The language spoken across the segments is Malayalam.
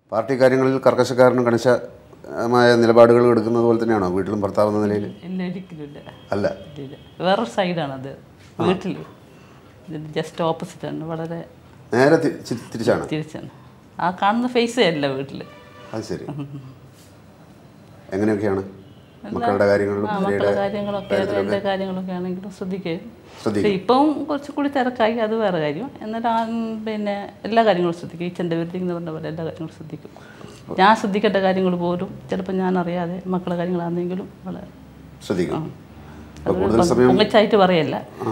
പാർട്ടി കാര്യങ്ങളിൽ കർക്കശക്കാരനും കണിശമായ നിലപാടുകൾ എടുക്കുന്നത് പോലെ തന്നെയാണോ വീട്ടിലും ഭർത്താവെന്ന നിലയിൽ? ഇല്ല, ഒരിക്കലുമില്ല. അല്ല, വേറൊരു സൈഡാണത്. വീട്ടിൽ ജസ്റ്റ് ഓപ്പോസിറ്റാണ്. വളരെ നേരെ തിരിച്ചാണ്. ആ കാണുന്ന ഫേസേ അല്ല വീട്ടിൽ. അത് ശരി. എങ്ങനെയൊക്കെയാണ് മക്കളുടെ കാര്യങ്ങളിലും എൻ്റെ കാര്യങ്ങളൊക്കെ ആണെങ്കിലും ശ്രദ്ധിക്കുകയും. ഇപ്പം കുറച്ചുകൂടി തിരക്കായി, അത് വേറെ കാര്യം. എന്നാൽ പിന്നെ എല്ലാ കാര്യങ്ങളും ശ്രദ്ധിക്കും. ഈച്ചൻ്റെ വീട്ടിൽ എന്ന് പറഞ്ഞ പോലെ എല്ലാ കാര്യങ്ങളും ശ്രദ്ധിക്കും. ഞാൻ ശ്രദ്ധിക്കേണ്ട കാര്യങ്ങൾ പോലും ചിലപ്പോൾ ഞാൻ അറിയാതെ മക്കളുടെ കാര്യങ്ങളാണെങ്കിലും വളരെ ശ്രദ്ധിക്കും. ഉമ്മച്ചായിട്ട് പറയല്ല,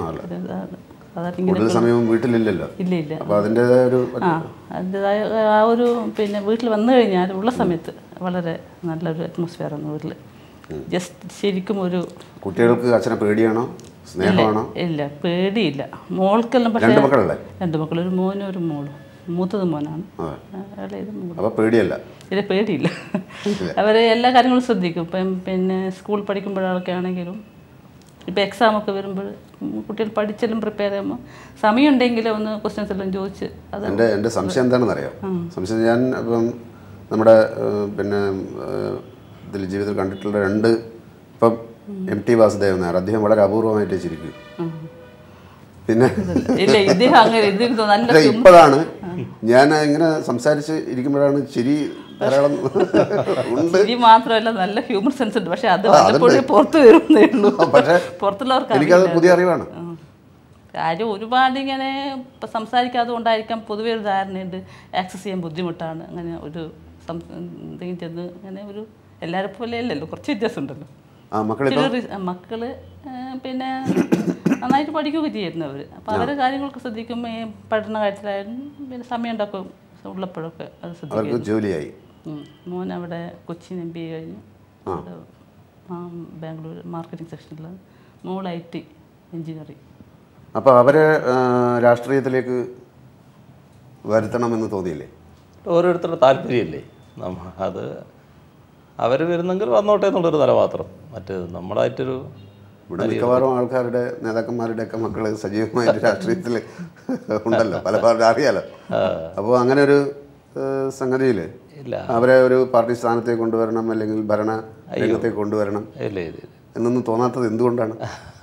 വീട്ടിലില്ലല്ലോ. ഇല്ല. അതിൻ്റെതായ ആ ഒരു പിന്നെ വീട്ടിൽ വന്നു കഴിഞ്ഞാൽ ഉള്ള സമയത്ത് വളരെ നല്ലൊരു അറ്റ്മോസ്ഫിയറാണ് വീട്ടിൽ. ജസ്റ്റ് ശരിക്കും ഒരു കുട്ടികൾക്ക് അച്ഛനെ പേടിയാണോ സ്നേഹമാണോ? ഇല്ല, പേടിയില്ല. മോൾക്കെല്ലാം പക്ഷേ 2 മക്കൾ, ഒരു മോനും ഒരു മോളും. മൂത്തത് മോനാണ്, പേടിയല്ല. ഇല്ല, പേടിയില്ല. അവരെ എല്ലാ കാര്യങ്ങളും ശ്രദ്ധിക്കും. ഇപ്പം പിന്നെ സ്കൂൾ പഠിക്കുമ്പോഴൊക്കെ ആണെങ്കിലും ഇപ്പം എക്സാമൊക്കെ വരുമ്പോൾ കുട്ടികൾ പഠിച്ചാലും പ്രിപ്പയർ ചെയ്യുമ്പോൾ സമയമുണ്ടെങ്കിൽ ഒന്ന് ക്വസ്റ്റ്യൻസ് എല്ലാം ചോദിച്ച്. എൻ്റെ സംശയം എന്താണെന്ന് അറിയാം. സംശയം ഞാൻ ഇപ്പം നമ്മുടെ പിന്നെ ഇതിൽ ജീവിതത്തിൽ കണ്ടിട്ടുള്ള 2 ഇപ്പം MT വാസുദേവൻ നായർ, അദ്ദേഹം വളരെ അപൂർവമായിട്ട് ചിരിക്കും. പിന്നെ ഇപ്പോഴാണ് ഞാൻ ഇങ്ങനെ സംസാരിച്ച് ഇരിക്കുമ്പോഴാണ് ചിരി ധാരാളം ഉണ്ട്. മാത്രമല്ല നല്ല ഹ്യൂമർ സെൻസ് ഉണ്ട്. പക്ഷെ അത് പുറത്തു വരുന്നേ ഉള്ളൂ. പക്ഷേ പുറത്തുള്ളവർക്ക് എനിക്കത് പുതിയ അറിവാണ്. കാര്യം ഒരുപാട് ഇങ്ങനെ സംസാരിക്കാതെ കൊണ്ടായിരിക്കാം പൊതുവെ ഒരു ധാരണയുണ്ട് ആക്സസ് ചെയ്യാൻ ബുദ്ധിമുട്ടാണ്. അങ്ങനെ ഒരു എന്തെങ്കിലും ചെന്ന് അങ്ങനെ ഒരു എല്ലാവരും പോലെ അല്ലല്ലോ, കുറച്ച് വ്യത്യാസം ഉണ്ടല്ലോ. മക്കള് പിന്നെ നന്നായിട്ട് പഠിക്കുകയൊക്കെ ചെയ്യുന്നവർ. അപ്പോൾ അവരുടെ കാര്യങ്ങളൊക്കെ ശ്രദ്ധിക്കുമ്പോൾ ഈ പഠന കാര്യത്തിലായാലും പിന്നെ സമയം ഉണ്ടാക്കും ഉള്ളപ്പോഴൊക്കെ അത് ശ്രദ്ധിക്കും. ജോലിയായി മോൻ അവിടെ കൊച്ചിൻ MBA കഴിഞ്ഞു, ബാംഗ്ലൂർ മാർക്കറ്റിംഗ് സെക്ഷനിലാണ്. മോൾ IT എഞ്ചിനീയറിംഗ്. അപ്പോൾ അവരെ രാഷ്ട്രീയത്തിലേക്ക് വരുത്തണമെന്ന് തോന്നിയില്ലേ? ഓരോരുത്തരുടെ താല്പര്യമല്ലേ. അത് അവർ വരുന്നെങ്കിൽ വന്നോട്ടെ എന്നുള്ളൊരു നില മാത്രം. മറ്റ് നമ്മളായിട്ടൊരു ഇവിടെ മിക്കവാറും ആൾക്കാരുടെ നേതാക്കന്മാരുടെയൊക്കെ മക്കൾ സജീവമായിട്ട് രാഷ്ട്രീയത്തിൽ ഉണ്ടല്ലോ, പലപ്പോഴും അറിയാലോ. അപ്പോൾ അങ്ങനെ ഒരു സംഗതിയിൽ അവരെ ഒരു പാർട്ടി സ്ഥാനത്തേക്ക് കൊണ്ടുവരണം അല്ലെങ്കിൽ ഭരണ രംഗത്തേക്ക് കൊണ്ടുവരണം എന്നൊന്നും തോന്നാത്തത് എന്തുകൊണ്ടാണ്?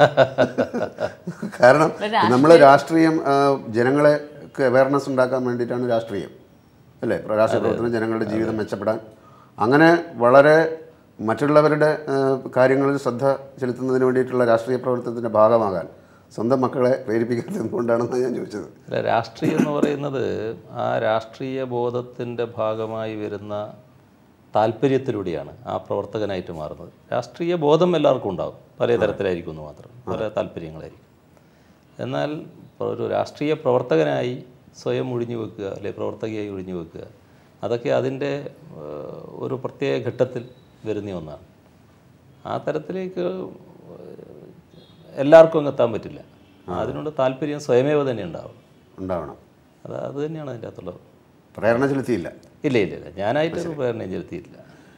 കാരണം നമ്മൾ രാഷ്ട്രീയം ജനങ്ങളെക്ക് അവയർനെസ് ഉണ്ടാക്കാൻ വേണ്ടിയിട്ടാണ് രാഷ്ട്രീയം അല്ലേ? രാഷ്ട്രീയ പ്രവർത്തനം ജനങ്ങളുടെ ജീവിതം മെച്ചപ്പെടാൻ, അങ്ങനെ വളരെ മറ്റുള്ളവരുടെ കാര്യങ്ങളിൽ ശ്രദ്ധ ചെലുത്തുന്നതിന് വേണ്ടിയിട്ടുള്ള രാഷ്ട്രീയ പ്രവർത്തനത്തിൻ്റെ ഭാഗമാകാൻ സ്വന്തം മക്കളെ പ്രേരിപ്പിക്കുന്നത് എന്തുകൊണ്ടാണെന്ന് ഞാൻ ചോദിച്ചത്. രാഷ്ട്രീയം എന്ന് പറയുന്നത് ആ രാഷ്ട്രീയ ബോധത്തിൻ്റെ ഭാഗമായി വരുന്ന താല്പര്യത്തിലൂടെയാണ് ആ പ്രവർത്തകനായിട്ട് മാറുന്നത്. രാഷ്ട്രീയ ബോധം എല്ലാവർക്കും ഉണ്ടാകും, പല തരത്തിലായിരിക്കും എന്ന് മാത്രം, പല താല്പര്യങ്ങളായിരിക്കും. എന്നാൽ ഒരു രാഷ്ട്രീയ പ്രവർത്തകനായി സ്വയം ഒഴിഞ്ഞു വെക്കുക, അല്ലെങ്കിൽ പ്രവർത്തകയായി ഒഴിഞ്ഞു വെക്കുക, അതൊക്കെ അതിൻ്റെ ഒരു പ്രത്യേക ഘട്ടത്തിൽ വരുന്ന ഒന്നാണ്. ആ തരത്തിലേക്ക് എല്ലാവർക്കും അങ്ങ് എത്താൻ പറ്റില്ല. അതിനുള്ള താല്പര്യം സ്വയമേവ തന്നെ ഉണ്ടാവണം. അത് തന്നെയാണ് അതിൻ്റെ അകത്തുള്ളത്. പ്രേരണ ചെലുത്തിയില്ല? ഇല്ല, ഞാനായിട്ടൊരു പ്രേരണ ചെലുത്തിയില്ല.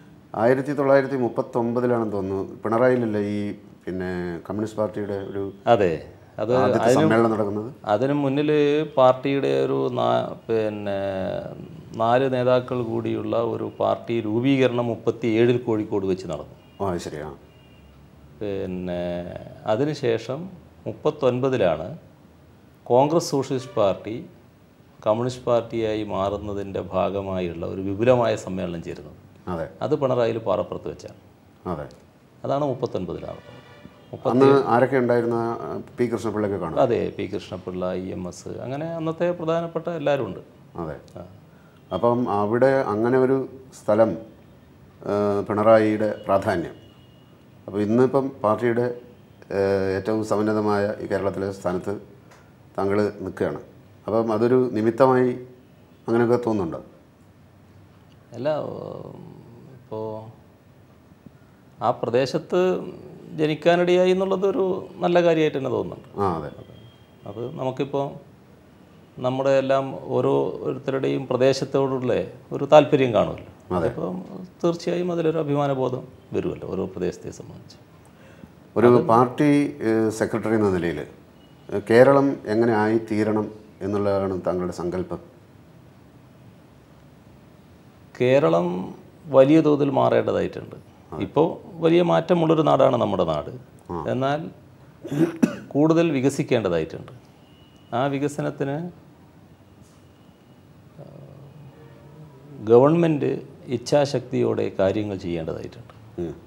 1939 തോന്നുന്നു പിണറായിലല്ലേ ഈ പിന്നെ കമ്മ്യൂണിസ്റ്റ് പാർട്ടിയുടെ ഒരു സമ്മേളനം നടക്കുന്നത്. അതിനു മുന്നിൽ പാർട്ടിയുടെ ഒരു പിന്നെ 4 നേതാക്കൾ കൂടിയുള്ള ഒരു പാർട്ടി രൂപീകരണം 37 കോഴിക്കോട് വെച്ച് നടന്നു. ശരിയാണ്. പിന്നെ അതിനുശേഷം 39 കോൺഗ്രസ് സോഷ്യലിസ്റ്റ് പാർട്ടി കമ്മ്യൂണിസ്റ്റ് പാർട്ടിയായി മാറുന്നതിൻ്റെ ഭാഗമായുള്ള ഒരു വിപുലമായ സമ്മേളനം ചേരുന്നത്. അത് പിണറായിയിൽ പാറപ്പുറത്ത് വെച്ചാണ്. അതാണ് 39 ആരൊക്കെ ഉണ്ടായിരുന്ന? പി കൃഷ്ണപിള്ളയൊക്കെ കാണും. അതെ, പി കൃഷ്ണപിള്ള, EMS, അങ്ങനെ അന്നത്തെ പ്രധാനപ്പെട്ട എല്ലാവരും ഉണ്ട്. അതെ. അപ്പം അവിടെ അങ്ങനെ ഒരു സ്ഥലം പിണറായിയുടെ പ്രാധാന്യം. അപ്പോൾ ഇന്നിപ്പം പാർട്ടിയുടെ ഏറ്റവും സമുന്നതമായ ഈ കേരളത്തിലെ സ്ഥാനത്ത് താങ്കൾ നിൽക്കുകയാണ്. അപ്പം അതൊരു നിമിത്തമായി അങ്ങനെയൊക്കെ തോന്നുന്നുണ്ടോ? അല്ല, ഇപ്പോൾ ആ പ്രദേശത്ത് ജനിക്കാനിടയായി എന്നുള്ളതൊരു നല്ല കാര്യമായിട്ട് തന്നെ തോന്നുന്നുണ്ട്. അതെ. അത് നമുക്കിപ്പോൾ നമ്മുടെ എല്ലാം ഓരോരുത്തരുടെയും പ്രദേശത്തോടുള്ള ഒരു താല്പര്യം കാണുമല്ലോ. അതിപ്പം തീർച്ചയായും അതിലൊരു അഭിമാനബോധം വരുമല്ലോ ഓരോ പ്രദേശത്തെ സംബന്ധിച്ച്. ഒരു പാർട്ടി സെക്രട്ടറി എന്ന നിലയിൽ കേരളം എങ്ങനെ ആയിത്തീരണം എന്നുള്ളതാണ് താങ്കളുടെ സങ്കല്പം? കേരളം വലിയ തോതിൽ മാറേണ്ടതായിട്ടുണ്ട്. ഇപ്പോൾ വലിയ മാറ്റമുള്ളൊരു നാടാണ് നമ്മുടെ നാട്. എന്നാൽ കൂടുതൽ വികസിക്കേണ്ടതായിട്ടുണ്ട്. ആ വികസനത്തിന് ഗവൺമെൻറ് ഇച്ഛാശക്തിയോടെ കാര്യങ്ങൾ ചെയ്യേണ്ടതായിട്ടുണ്ട്.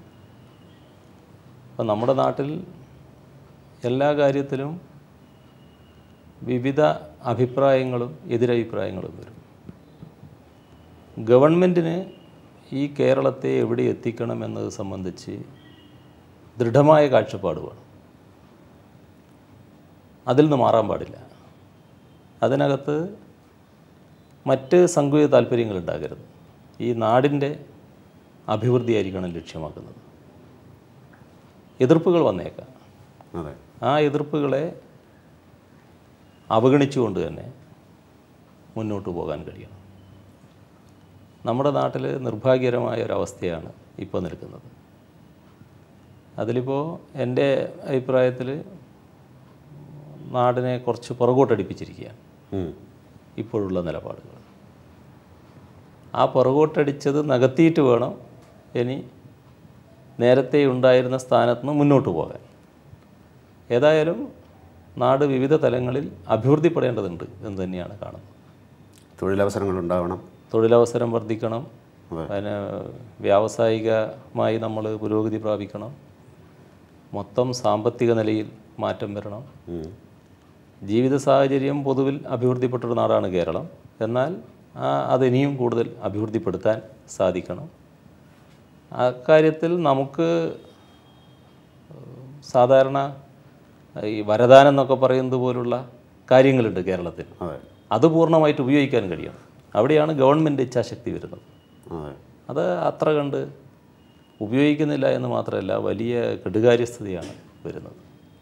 അപ്പം നമ്മുടെ നാട്ടിൽ എല്ലാ കാര്യത്തിലും വിവിധ അഭിപ്രായങ്ങളും എതിരഭിപ്രായങ്ങളും വരും. ഗവൺമെൻറ്റിന് ഈ കേരളത്തെ എവിടെ എത്തിക്കണം എന്നത് സംബന്ധിച്ച് ദൃഢമായ കാഴ്ചപ്പാട് വേണം. അതിൽ നിന്ന് മാറാൻ പാടില്ല. അതിനകത്ത് മറ്റ് സംഘീയ താല്പര്യങ്ങളുണ്ടാകരുത്. ഈ നാടിൻ്റെ അഭിവൃദ്ധിയായിരിക്കണം ലക്ഷ്യമാക്കുന്നത്. എതിർപ്പുകൾ വന്നേക്കാം. ആ എതിർപ്പുകളെ അവഗണിച്ചുകൊണ്ട് തന്നെ മുന്നോട്ട് പോകാൻ കഴിയണം. നമ്മുടെ നാട്ടിൽ നിർഭാഗ്യകരമായ ഒരവസ്ഥയാണ് ഇപ്പോൾ നിൽക്കുന്നത്. അതിലിപ്പോൾ എൻ്റെ അഭിപ്രായത്തിൽ നാടിനെ കുറച്ച് പുറകോട്ടടിപ്പിച്ചിരിക്കുകയാണ് ഇപ്പോഴുള്ള നിലപാടുകൾ. ആ പുറകോട്ടടിച്ചത് നികത്തിയിട്ട് വേണം ഇനി നേരത്തെ ഉണ്ടായിരുന്ന സ്ഥാനത്ത് നിന്ന് മുന്നോട്ട് പോകാൻ. ഏതായാലും നാട് വിവിധ തലങ്ങളിൽ അഭിവൃദ്ധിപ്പെടേണ്ടതുണ്ട് എന്ന് തന്നെയാണ് കാണുന്നത്. തൊഴിലവസരങ്ങൾ ഉണ്ടാവണം, തൊഴിലവസരം വർദ്ധിക്കണം, അതിന് വ്യാവസായികമായി നമ്മൾ പുരോഗതി പ്രാപിക്കണം, മൊത്തം സാമ്പത്തിക നിലയിൽ മാറ്റം വരണം. ജീവിത സാഹചര്യം പൊതുവിൽ അഭിവൃദ്ധിപ്പെട്ടൊരു നാടാണ് കേരളം. എന്നാൽ അതിനിയും കൂടുതൽ അഭിവൃദ്ധിപ്പെടുത്താൻ സാധിക്കണം. അക്കാര്യത്തിൽ നമുക്ക് സാധാരണ ഈ വരദാനം എന്നൊക്കെ പറയുന്നത് പോലുള്ള കാര്യങ്ങളുണ്ട് കേരളത്തിൽ. അത് പൂർണ്ണമായിട്ട് ഉപയോഗിക്കാൻ കഴിയണം. അവിടെയാണ് ഗവൺമെൻറ് ഇച്ഛാശക്തി വരുന്നത്. അത് അത്ര കണ്ട് ഉപയോഗിക്കുന്നില്ല എന്ന് മാത്രമല്ല, വലിയ കെടുകാര്യസ്ഥതയാണ് വരുന്നത്.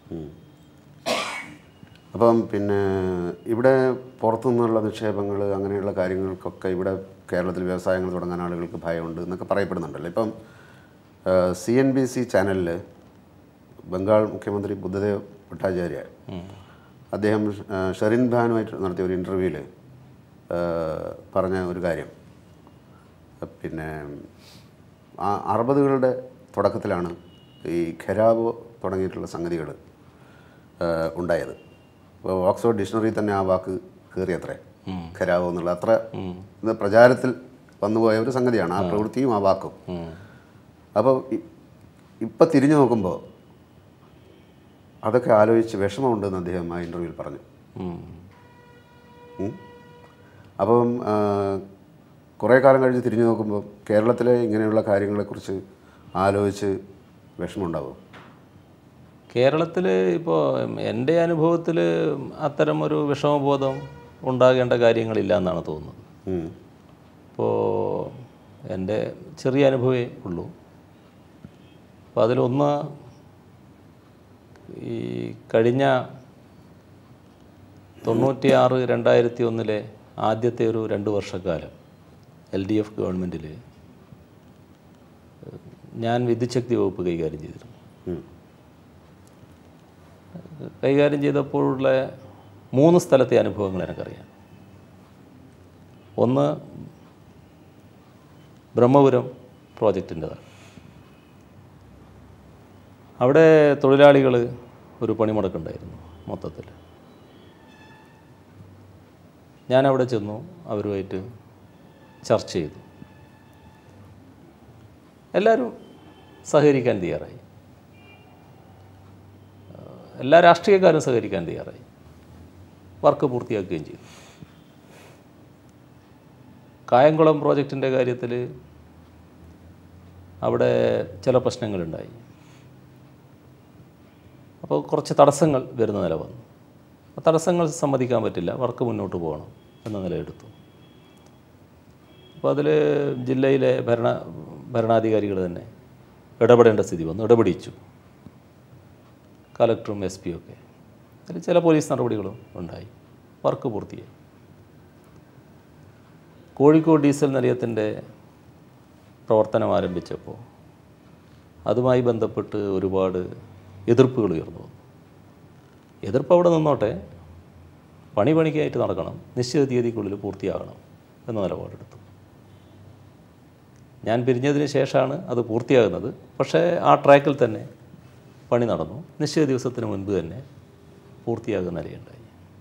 അപ്പം പിന്നെ ഇവിടെ പുറത്തുനിന്നുള്ള നിക്ഷേപങ്ങൾ അങ്ങനെയുള്ള കാര്യങ്ങൾക്കൊക്കെ ഇവിടെ കേരളത്തിൽ വ്യവസായങ്ങൾ തുടങ്ങാൻ ആളുകൾക്ക് ഭയമുണ്ട് എന്നൊക്കെ പറയപ്പെടുന്നുണ്ടല്ലോ. ഇപ്പം CNBC ചാനലിൽ ബംഗാൾ മുഖ്യമന്ത്രി ബുദ്ധദേവ് ഭട്ടാചാര്യ അദ്ദേഹം ഷെറിൻ ഖാനുമായിട്ട് നടത്തിയ ഒരു ഇൻ്റർവ്യൂവിൽ പറഞ്ഞ ഒരു കാര്യം, പിന്നെ 60കളുടെ തുടക്കത്തിലാണ് ഈ ഖരാവോ തുടങ്ങിയിട്ടുള്ള സംഗതികൾ ഉണ്ടായത്. ഇപ്പോൾ ഓക്സ്ഫോർഡ് ഡിക്ഷണറി തന്നെ ആ വാക്ക് കയറിയത്രേ, ഖരാവോ എന്നുള്ള അത്ര ഇത് പ്രചാരത്തിൽ വന്നുപോയ ഒരു സംഗതിയാണ് ആ പ്രവൃത്തിയും ആ വാക്കും. അപ്പോൾ ഇപ്പം തിരിഞ്ഞു നോക്കുമ്പോൾ അതൊക്കെ ആലോചിച്ച് വിഷമമുണ്ടെന്ന് അദ്ദേഹം ആ ഇൻ്റർവ്യൂവിൽ പറഞ്ഞു. അപ്പം കുറേ കാലം കഴിഞ്ഞ് തിരിഞ്ഞു നോക്കുമ്പോൾ കേരളത്തിലെ ഇങ്ങനെയുള്ള കാര്യങ്ങളെക്കുറിച്ച് ആലോചിച്ച് വിഷമമുണ്ടാവും. കേരളത്തിൽ ഇപ്പോൾ എൻ്റെ അനുഭവത്തിൽ അത്തരമൊരു വിഷമബോധം ഉണ്ടാകേണ്ട കാര്യങ്ങളില്ല എന്നാണ് തോന്നുന്നത്. ഇപ്പോൾ എൻ്റെ ചെറിയ അനുഭവമേ ഉള്ളൂ. അപ്പോൾ അതിലൊന്ന്, ഈ കഴിഞ്ഞ 96-2001 ആദ്യത്തെ ഒരു 2 വർഷക്കാലം LDF ഗവൺമെൻറ്റിൽ ഞാൻ വിദ്യുച്ഛക്തി വകുപ്പ് കൈകാര്യം ചെയ്തിരുന്നു. കൈകാര്യം ചെയ്തപ്പോഴുള്ള 3 സ്ഥലത്തെ അനുഭവങ്ങൾ എനിക്കറിയാം. ഒന്ന് ബ്രഹ്മപുരം പ്രോജക്റ്റിൻ്റെതാണ്. അവിടെ തൊഴിലാളികൾ ഒരു പണിമുടക്കുണ്ടായിരുന്നു മൊത്തത്തിൽ. ഞാനവിടെ ചെന്നു, അവരുമായിട്ട് ചർച്ച ചെയ്തു. എല്ലാവരും സഹകരിക്കാൻ തയ്യാറായി, എല്ലാ രാഷ്ട്രീയക്കാരും സഹകരിക്കാൻ തയ്യാറായി, വർക്ക് പൂർത്തിയാക്കുകയും ചെയ്തു. കായംകുളം പ്രോജക്റ്റിൻ്റെ കാര്യത്തിൽ അവിടെ ചില പ്രശ്നങ്ങളുണ്ടായി. അപ്പോൾ കുറച്ച് തടസ്സങ്ങൾ വരുന്ന നില വന്നു. ആ തടസ്സങ്ങൾ സമ്മതിക്കാൻ പറ്റില്ല, വർക്ക് മുന്നോട്ട് പോകണം എന്ന നിലയെടുത്തു. അപ്പോൾ അതിൽ ജില്ലയിലെ ഭരണാധികാരികൾ തന്നെ ഇടപെടേണ്ട സ്ഥിതി വന്നു, ഇടപെടിച്ചു. കളക്ടറും SP ഒക്കെ. അതിൽ ചില പോലീസ് നടപടികളും ഉണ്ടായി, വർക്ക് പൂർത്തിയായി. കോഴിക്കോട് ഡീസൽ നിലയത്തിൻ്റെ പ്രവർത്തനം ആരംഭിച്ചപ്പോൾ അതുമായി ബന്ധപ്പെട്ട് ഒരുപാട് എതിർപ്പുകൾ ഉയർന്നു വന്നു. എതിർപ്പ് അവിടെ നിന്നോട്ടെ, പണിക്കായിട്ട് നടക്കണം, നിശ്ചിത തീയതിക്കുള്ളിൽ പൂർത്തിയാകണം എന്ന നിലപാടെടുത്തു. ഞാൻ പിരിഞ്ഞതിന് ശേഷമാണ് അത് പൂർത്തിയാകുന്നത്. പക്ഷേ ആ ട്രാക്കിൽ തന്നെ പണി നടന്നു. നിശ്ചിത ദിവസത്തിന് മുൻപ് തന്നെ പൂർത്തിയാകുന്ന നിലയുണ്ടായി.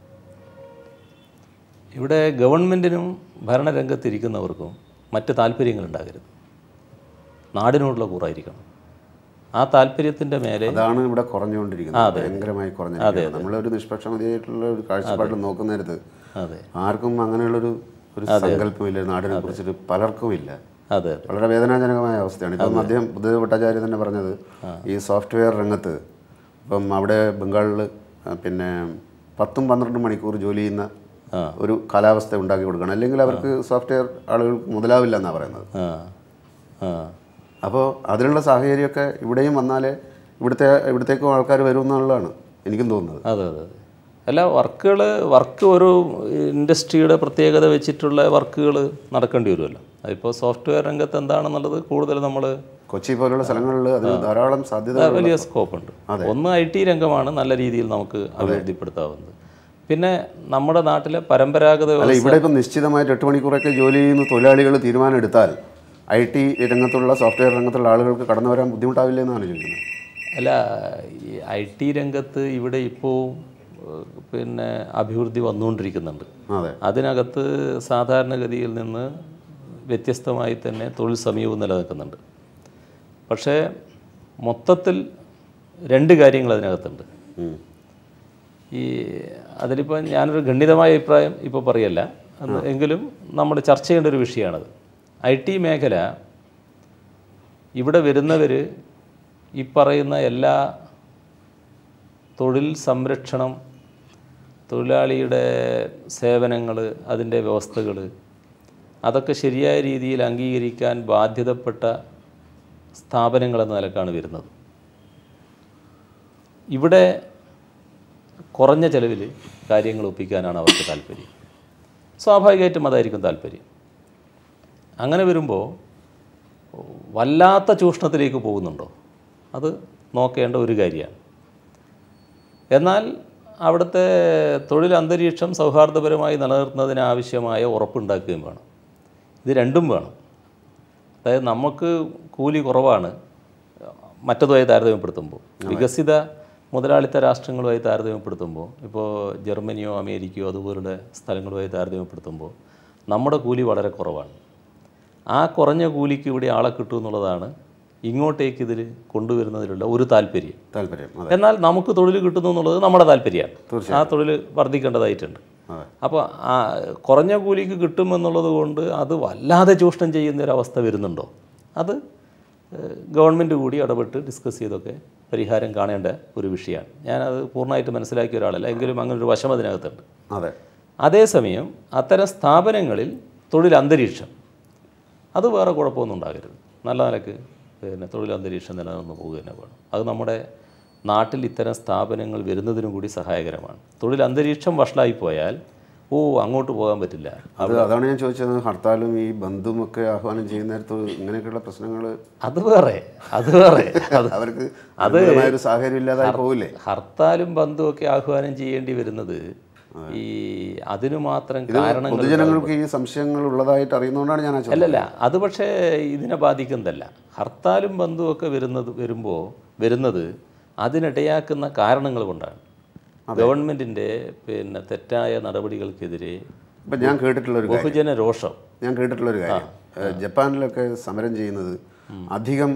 ഇവിടെ ഗവൺമെൻറ്റിനും ഭരണരംഗത്തിരിക്കുന്നവർക്കും മറ്റ് താല്പര്യങ്ങളുണ്ടാകരുത്. നാടിനോടുള്ള കൂറായിരിക്കണം. ആ താല്പര്യത്തിൻ്റെ മേലെ അതാണ് ഇവിടെ കുറഞ്ഞുകൊണ്ടിരിക്കുന്നത്, ഭയങ്കരമായി കുറഞ്ഞിരിക്കുന്നത്. നമ്മളൊരു നിഷ്പക്ഷമതിയായിട്ടുള്ള ഒരു കാഴ്ചപ്പാടിൽ നോക്കുന്ന നേരത്ത് ആർക്കും അങ്ങനെയുള്ളൊരു സങ്കല്പമില്ല, നാടിനെ കുറിച്ചിട്ട് പലർക്കും ഇല്ല. വളരെ വേദനാജനകമായ അവസ്ഥയാണ്. ഇപ്പം അദ്ദേഹം ബുദ്ധദേവ് ഭട്ടാചാര്യ തന്നെ പറഞ്ഞത് ഈ സോഫ്റ്റ്വെയർ രംഗത്ത് ഇപ്പം അവിടെ ബംഗാളിൽ പിന്നെ 10-12 മണിക്കൂർ ജോലി ചെയ്യുന്ന ഒരു കാലാവസ്ഥ ഉണ്ടാക്കി കൊടുക്കണം, അല്ലെങ്കിൽ അവർക്ക് സോഫ്റ്റ്വെയർ ആളുകൾക്ക് മുതലാവില്ല എന്നാണ് പറയുന്നത്. അപ്പോൾ അതിനുള്ള സാഹചര്യമൊക്കെ ഇവിടെയും വന്നാലേ ഇവിടത്തേക്കും ആൾക്കാർ വരും എന്നുള്ളതാണ് എനിക്കും തോന്നുന്നത്. അതെ. അല്ല, വർക്ക് ഒരു ഇൻഡസ്ട്രിയുടെ പ്രത്യേകത വെച്ചിട്ടുള്ള വർക്കുകൾ നടക്കേണ്ടി വരുമല്ലോ. അതിപ്പോൾ സോഫ്റ്റ്വെയർ രംഗത്ത് എന്താണെന്നുള്ളത് കൂടുതൽ നമ്മൾ കൊച്ചി പോലുള്ള സ്ഥലങ്ങളിൽ അതിന് ധാരാളം സാധ്യത, വലിയ സ്കോപ്പുണ്ട്. ഒന്ന് IT രംഗമാണ് നല്ല രീതിയിൽ നമുക്ക് അഭിവൃദ്ധിപ്പെടുത്താവുന്നത്. പിന്നെ നമ്മുടെ നാട്ടിലെ പരമ്പരാഗത ഇവിടെ ഇപ്പം നിശ്ചിതമായിട്ട് 8 മണിക്കൂറൊക്കെ ജോലി ചെയ്യുന്ന തൊഴിലാളികൾ തീരുമാനം എടുത്താൽ IT രംഗത്തുള്ള സോഫ്റ്റ്വെയർ രംഗത്തുള്ള ആളുകൾക്ക് കടന്നു വരാൻ ബുദ്ധിമുട്ടാവില്ല എന്നാണ് ചോദിക്കുന്നത്. അല്ല, ഈ IT രംഗത്ത് ഇവിടെ ഇപ്പോൾ പിന്നെ അഭിവൃദ്ധി വന്നുകൊണ്ടിരിക്കുന്നുണ്ട്. അതിനകത്ത് സാധാരണഗതിയിൽ നിന്ന് വ്യത്യസ്തമായി തന്നെ തൊഴിൽ സമീപം നിലനിൽക്കുന്നുണ്ട്. പക്ഷേ മൊത്തത്തിൽ 2 കാര്യങ്ങൾ അതിനകത്തുണ്ട്. അതിലിപ്പോൾ ഞാനൊരു ഗണ്യമായ അഭിപ്രായം ഇപ്പോൾ പറയല്ല, എങ്കിലും നമ്മൾ ചർച്ച ചെയ്യേണ്ട ഒരു വിഷയമാണത്. IT മേഖല ഇവിടെ വരുന്നവർ ഈ പറയുന്ന എല്ലാ തൊഴിൽ സംരക്ഷണം, തൊഴിലാളിയുടെ സേവനങ്ങൾ, അതിൻ്റെ വ്യവസ്ഥകൾ, അതൊക്കെ ശരിയായ രീതിയിൽ അംഗീകരിക്കാൻ ബാധ്യതപ്പെട്ട സ്ഥാപനങ്ങളെന്ന നിലക്കാണ് വരുന്നത്. ഇവിടെ കുറഞ്ഞ ചെലവിൽ കാര്യങ്ങൾ ഒപ്പിക്കാനാണ് അവർക്ക് താല്പര്യം. സ്വാഭാവികമായിട്ടും അതായിരിക്കും താല്പര്യം. അങ്ങനെ വരുമ്പോൾ വല്ലാത്ത ചൂഷണത്തിലേക്ക് പോകുന്നുണ്ടോ, അത് നോക്കേണ്ട ഒരു കാര്യമാണ്. എന്നാൽ അവിടുത്തെ തൊഴിൽ അന്തരീക്ഷം സൗഹാർദ്ദപരമായി നിലനിർത്തുന്നതിനാവശ്യമായ ഉറപ്പുണ്ടാക്കുകയും വേണം. ഇത് രണ്ടും വേണം. അതായത് നമുക്ക് കൂലി കുറവാണ് മറ്റതുമായി താരതമ്യപ്പെടുത്തുമ്പോൾ, വികസിത മുതലാളിത്ത രാഷ്ട്രങ്ങളുമായി താരതമ്യപ്പെടുത്തുമ്പോൾ, ഇപ്പോൾ ജർമ്മനിയോ അമേരിക്കയോ അതുപോലുള്ള സ്ഥലങ്ങളുമായി താരതമ്യപ്പെടുത്തുമ്പോൾ നമ്മുടെ കൂലി വളരെ കുറവാണ്. ആ കുറഞ്ഞ കൂലിക്ക് ഇവിടെ ആളെ കിട്ടും എന്നുള്ളതാണ് ഇങ്ങോട്ടേക്ക് ഇതിൽ കൊണ്ടുവരുന്നതിലുള്ള ഒരു താല്പര്യം. എന്നാൽ നമുക്ക് തൊഴിൽ കിട്ടുന്നു എന്നുള്ളത് നമ്മുടെ താല്പര്യമാണ്. ആ തൊഴിൽ വർദ്ധിക്കേണ്ടതായിട്ടുണ്ട്. അപ്പോൾ ആ കുറഞ്ഞ കൂലിക്ക് കിട്ടുമെന്നുള്ളത് കൊണ്ട് അത് വല്ലാതെ ചൂഷണം ചെയ്യുന്നൊരവസ്ഥ വരുന്നുണ്ടോ, അത് ഗവൺമെൻറ് കൂടി ഇടപെട്ട് ഡിസ്കസ് ചെയ്തൊക്കെ പരിഹാരം കാണേണ്ട ഒരു വിഷയമാണ്. ഞാനത് പൂർണ്ണമായിട്ട് മനസ്സിലാക്കിയ ഒരാളല്ല, എങ്കിലും അങ്ങനൊരു വശം അതിനകത്തുണ്ട്. അതേസമയം അത്തരം സ്ഥാപനങ്ങളിൽ തൊഴിൽ അന്തരീക്ഷം അത് വേറെ കുഴപ്പമൊന്നും ഉണ്ടാകരുത്. നല്ല നിലക്ക് പിന്നെ തൊഴിൽ അന്തരീക്ഷം നിലനിന്ന് പോകുക തന്നെ വേണം. അത് നമ്മുടെ നാട്ടിൽ ഇത്തരം സ്ഥാപനങ്ങൾ വരുന്നതിനും കൂടി സഹായകരമാണ്. തൊഴിൽ അന്തരീക്ഷം വഷളായി പോയാൽ അങ്ങോട്ട് പോകാൻ പറ്റില്ല. അതാണ് ഞാൻ ചോദിച്ചത്. ഹർത്താലും ഈ ബന്ധുമൊക്കെ ആഹ്വാനം ചെയ്യുന്ന നേരത്ത് ഇങ്ങനെയൊക്കെയുള്ള പ്രശ്നങ്ങൾ അത് വേറെ അവർക്ക് ഒരു സാഹചര്യം ഇല്ലാതായി പോകില്ലേ. ഹർത്താലും ബന്ധുമൊക്കെ ആഹ്വാനം ചെയ്യേണ്ടി വരുന്നത് ഈ അതിനു മാത്രം കാരണങ്ങൾ പൊതുജനങ്ങൾക്ക് ഈ സംശയങ്ങൾ ഉള്ളതായിട്ട് അറിയുന്നതുകൊണ്ടാണ് ഞാൻ അല്ലല്ല, അത് പക്ഷേ ഇതിനെ ബാധിക്കുന്നതല്ല. ഹർത്താലും ബന്ധുമൊക്കെ വരുന്നത് അതിനിടയാക്കുന്ന കാരണങ്ങൾ കൊണ്ടാണ്. ഗവൺമെൻറ്റിൻ്റെ പിന്നെ തെറ്റായ നടപടികൾക്കെതിരെ ഇപ്പം ഞാൻ കേട്ടിട്ടുള്ളൊരു ബഹുജന രോഷം കാര്യം, ജപ്പാനിലൊക്കെ സമരം ചെയ്യുന്നത് അധികം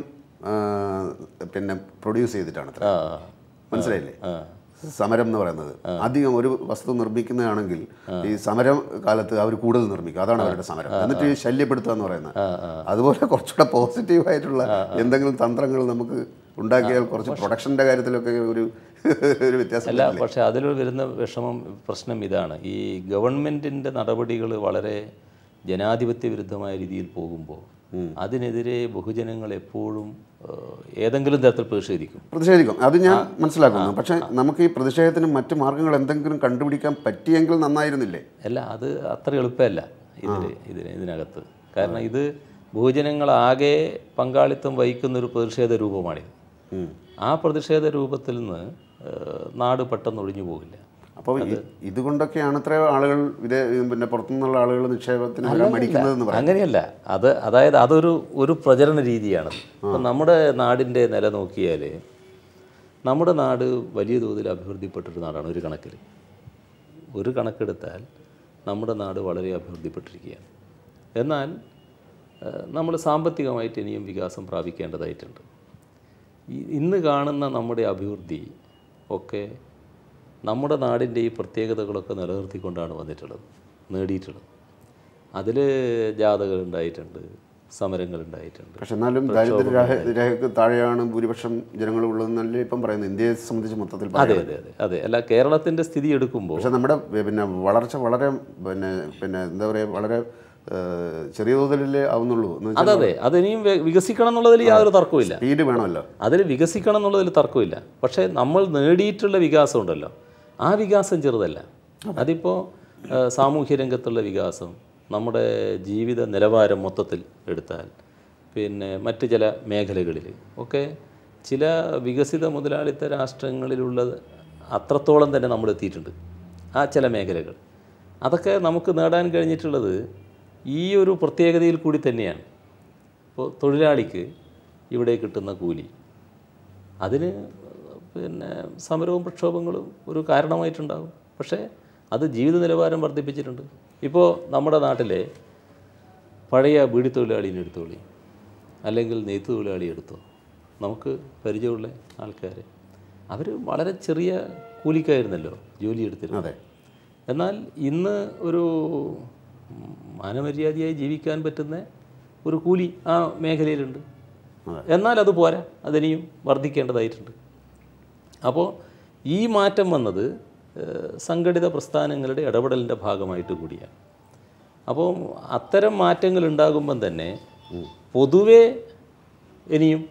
പിന്നെ പ്രൊഡ്യൂസ് ചെയ്തിട്ടാണ്. മനസ്സിലായില്ലേ? സമരം എന്ന് പറയുന്നത് അധികം ഒരു വസ്തു നിർമ്മിക്കുന്നതാണെങ്കിൽ ഈ സമരം കാലത്ത് അവർ കൂടുതൽ നിർമ്മിക്കും, അതാണ് അവരുടെ സമരം. എന്നിട്ട് ഈ ശല്യപ്പെടുത്തുക എന്ന് പറയുന്നത്. അതുപോലെ കുറച്ചുകൂടെ പോസിറ്റീവായിട്ടുള്ള എന്തെങ്കിലും തന്ത്രങ്ങൾ നമുക്ക് ഉണ്ടാക്കിയാൽ കുറച്ച് പ്രൊഡക്ഷൻ്റെ കാര്യത്തിലൊക്കെ ഒരു വ്യത്യാസം അല്ല. പക്ഷേ അതിൽ വരുന്ന പ്രശ്നം ഇതാണ്, ഈ ഗവൺമെൻറ്റിൻ്റെ നടപടികൾ വളരെ ജനാധിപത്യ വിരുദ്ധമായ രീതിയിൽ പോകുമ്പോൾ അതിനെതിരെ ബഹുജനങ്ങൾ എപ്പോഴും ഏതെങ്കിലും തരത്തിൽ പ്രതിഷേധിക്കും. അത് ഞാൻ മനസ്സിലാക്കുന്നു. പക്ഷേ നമുക്ക് ഈ പ്രതിഷേധത്തിന് മറ്റു മാർഗങ്ങൾ എന്തെങ്കിലും കണ്ടുപിടിക്കാൻ പറ്റിയെങ്കിൽ നന്നായിരുന്നില്ലേ? അല്ല, അത് അത്ര എളുപ്പമല്ല ഇതിനകത്ത്. കാരണം ഇത് ബഹുജനങ്ങളാകെ പങ്കാളിത്തം വഹിക്കുന്നൊരു പ്രതിഷേധ രൂപമാണിത്. ആ പ്രതിഷേധ രൂപത്തിൽ നിന്ന് നാട് പെട്ടെന്ന് ഒഴിഞ്ഞു പോകില്ല. അപ്പോൾ ഇതുകൊണ്ടൊക്കെയാണ് ഇത്രയോ ആളുകൾ പിന്നെ പുറത്തുനിന്നുള്ള ആളുകൾ നിക്ഷേപത്തിന് വരാൻ മടിക്കുന്നതെന്ന് പറയാം. അങ്ങനെയല്ല, അതായത് അതൊരു പ്രചരണ രീതിയാണ്. ഇപ്പം നമ്മുടെ നാടിൻ്റെ നില നോക്കിയാൽ നമ്മുടെ നാട് വലിയ തോതിൽ അഭിവൃദ്ധിപ്പെട്ടൊരു നാടാണ്. ഒരു കണക്കെടുത്താൽ നമ്മുടെ നാട് വളരെ അഭിവൃദ്ധിപ്പെട്ടിരിക്കുകയാണ്. എന്നാൽ നമ്മൾ സാമ്പത്തികമായിട്ട് ഇനിയും വികാസം പ്രാപിക്കേണ്ടതായിട്ടുണ്ട്. ഇന്ന് കാണുന്ന നമ്മുടെ അഭിവൃദ്ധി ഒക്കെ നമ്മുടെ നാടിൻ്റെ ഈ പ്രത്യേകതകളൊക്കെ നിലനിർത്തിക്കൊണ്ടാണ് നേടിയിട്ടുള്ളത്. അതിൽ ജാഥകൾ ഉണ്ടായിട്ടുണ്ട്, സമരങ്ങൾ ഉണ്ടായിട്ടുണ്ട്. പക്ഷെ എന്നാലും ദാരിദ്ര്യരേഖയ്ക്ക് താഴെയാണ് ഭൂരിപക്ഷം ജനങ്ങളുള്ളതെന്നല്ലേ ഇപ്പം പറയുന്നത്, ഇന്ത്യയെ സംബന്ധിച്ച് മൊത്തത്തിൽ. അതെ. അല്ല, കേരളത്തിൻ്റെ സ്ഥിതി എടുക്കുമ്പോൾ പക്ഷെ നമ്മുടെ പിന്നെ വളർച്ച വളരെ പിന്നെ എന്താ പറയുക, വളരെ ചെറിയ തോതിലല്ലേ ആവുന്നുള്ളൂ. അതെ, അതിനിയും വികസിക്കണം എന്നുള്ളതിൽ യാതൊരു തർക്കമില്ല. സ്പീഡ് വേണമല്ലോ, അതിൽ വികസിക്കണം എന്നുള്ളതിൽ തർക്കമില്ല. പക്ഷേ നമ്മൾ നേടിയിട്ടുള്ള വികാസം ഉണ്ടല്ലോ, ആ വികാസം ചെറുതല്ല. അതിപ്പോൾ സാമൂഹ്യ രംഗത്തുള്ള വികാസം, നമ്മുടെ ജീവിത നിലവാരം മൊത്തത്തിൽ എടുത്താൽ, പിന്നെ മറ്റ് ചില മേഖലകളിൽ ഒക്കെ ചില വികസിത മുതലാളിത്ത രാഷ്ട്രങ്ങളിലുള്ളത് അത്രത്തോളം തന്നെ നമ്മൾ എത്തിയിട്ടുണ്ട്. ആ ചില മേഖലകൾ അതൊക്കെ നമുക്ക് നേടാൻ കഴിഞ്ഞിട്ടുള്ളത് ഈ ഒരു പ്രത്യേകതയിൽ കൂടി തന്നെയാണ്. ഇപ്പോൾ തൊഴിലാളിക്ക് ഇവിടെ കിട്ടുന്ന കൂലി, അതിന് പിന്നെ സമരവും പ്രക്ഷോഭങ്ങളും ഒരു കാരണമായിട്ടുണ്ടാകും. പക്ഷേ അത് ജീവിത നിലവാരം വർദ്ധിപ്പിച്ചിട്ടുണ്ട്. ഇപ്പോൾ നമ്മുടെ നാട്ടിലെ പഴയ ബീഡി തൊഴിലാളിനെ എടുത്തോളി, അല്ലെങ്കിൽ നെയ്ത്ത് തൊഴിലാളി എടുത്തോ, നമുക്ക് പരിചയമുള്ള ആൾക്കാർ, അവർ വളരെ ചെറിയ കൂലിക്കായിരുന്നല്ലോ ജോലി എടുത്തിരുന്നത്. എന്നാൽ ഇന്ന് ഒരു മാനമര്യാദയായി ജീവിക്കാൻ പറ്റുന്ന ഒരു കൂലി ആ മേഖലയിലുണ്ട്. എന്നാൽ അത് പോരാ, അതിനിയും വർദ്ധിക്കേണ്ടതായിട്ടുണ്ട്. അപ്പോൾ ഈ മാറ്റം വന്നത് സംഘടിത പ്രസ്ഥാനങ്ങളുടെ ഇടപെടലിൻ്റെ ഭാഗമായിട്ട് കൂടിയാണ്. അപ്പോൾ അത്തരം മാറ്റങ്ങൾ ഉണ്ടാകുമ്പം തന്നെ പൊതുവെ ഇനിയും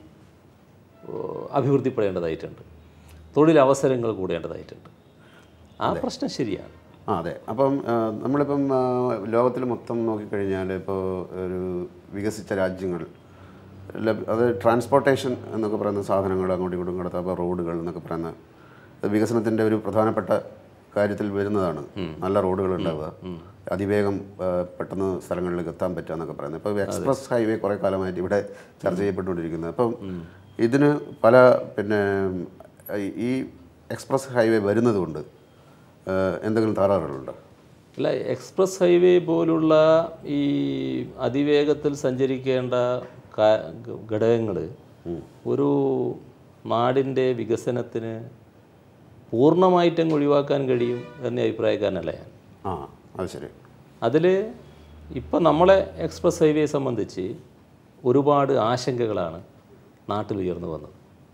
അഭിവൃദ്ധിപ്പെടേണ്ടതായിട്ടുണ്ട്, തൊഴിലവസരങ്ങൾ കൂടേണ്ടതായിട്ടുണ്ട്. ആ പ്രശ്നം ശരിയാണ്. അതെ. അപ്പം നമ്മളിപ്പം ലോകത്തിൽ മൊത്തം നോക്കിക്കഴിഞ്ഞാൽ ഇപ്പോൾ ഒരു വികസിച്ച രാജ്യങ്ങൾ, അത് ട്രാൻസ്പോർട്ടേഷൻ എന്നൊക്കെ പറയുന്ന സാധനങ്ങൾ അങ്ങോട്ടും ഇങ്ങോട്ടും കടത്താം. അപ്പോൾ റോഡുകൾ എന്നൊക്കെ പറയുന്ന വികസനത്തിൻ്റെ ഒരു പ്രധാനപ്പെട്ട കാര്യത്തിൽ വരുന്നതാണ് നല്ല റോഡുകൾ ഉണ്ടാവുക, അതിവേഗം പെട്ടെന്ന് സ്ഥലങ്ങളിലേക്ക് എത്താൻ പറ്റുക എന്നൊക്കെ പറയുന്നത്. ഇപ്പോൾ എക്സ്പ്രസ് ഹൈവേ കുറേ കാലമായിട്ട് ഇവിടെ ചർച്ച ചെയ്യപ്പെട്ടുകൊണ്ടിരിക്കുന്നത്. അപ്പം ഇതിന് പല പിന്നെ ഈ എക്സ്പ്രസ് ഹൈവേ വരുന്നത് കൊണ്ട് എന്തെങ്കിലും തകരാറുകളുണ്ടോ? അല്ല, എക്സ്പ്രസ് ഹൈവേ പോലുള്ള ഈ അതിവേഗത്തിൽ സഞ്ചരിക്കേണ്ട ഘടകങ്ങൾ ഒരു നാടിൻ്റെ വികസനത്തിന് പൂർണ്ണമായിട്ടും ഒഴിവാക്കാൻ കഴിയും എന്ന അഭിപ്രായക്കാരനല്ല ഞാൻ. അത് ശരി. അതിൽ ഇപ്പം നമ്മളെ എക്സ്പ്രസ് ഹൈവേയെ സംബന്ധിച്ച് ഒരുപാട് ആശങ്കകളാണ് നാട്ടിൽ ഉയർന്നു വന്നത്.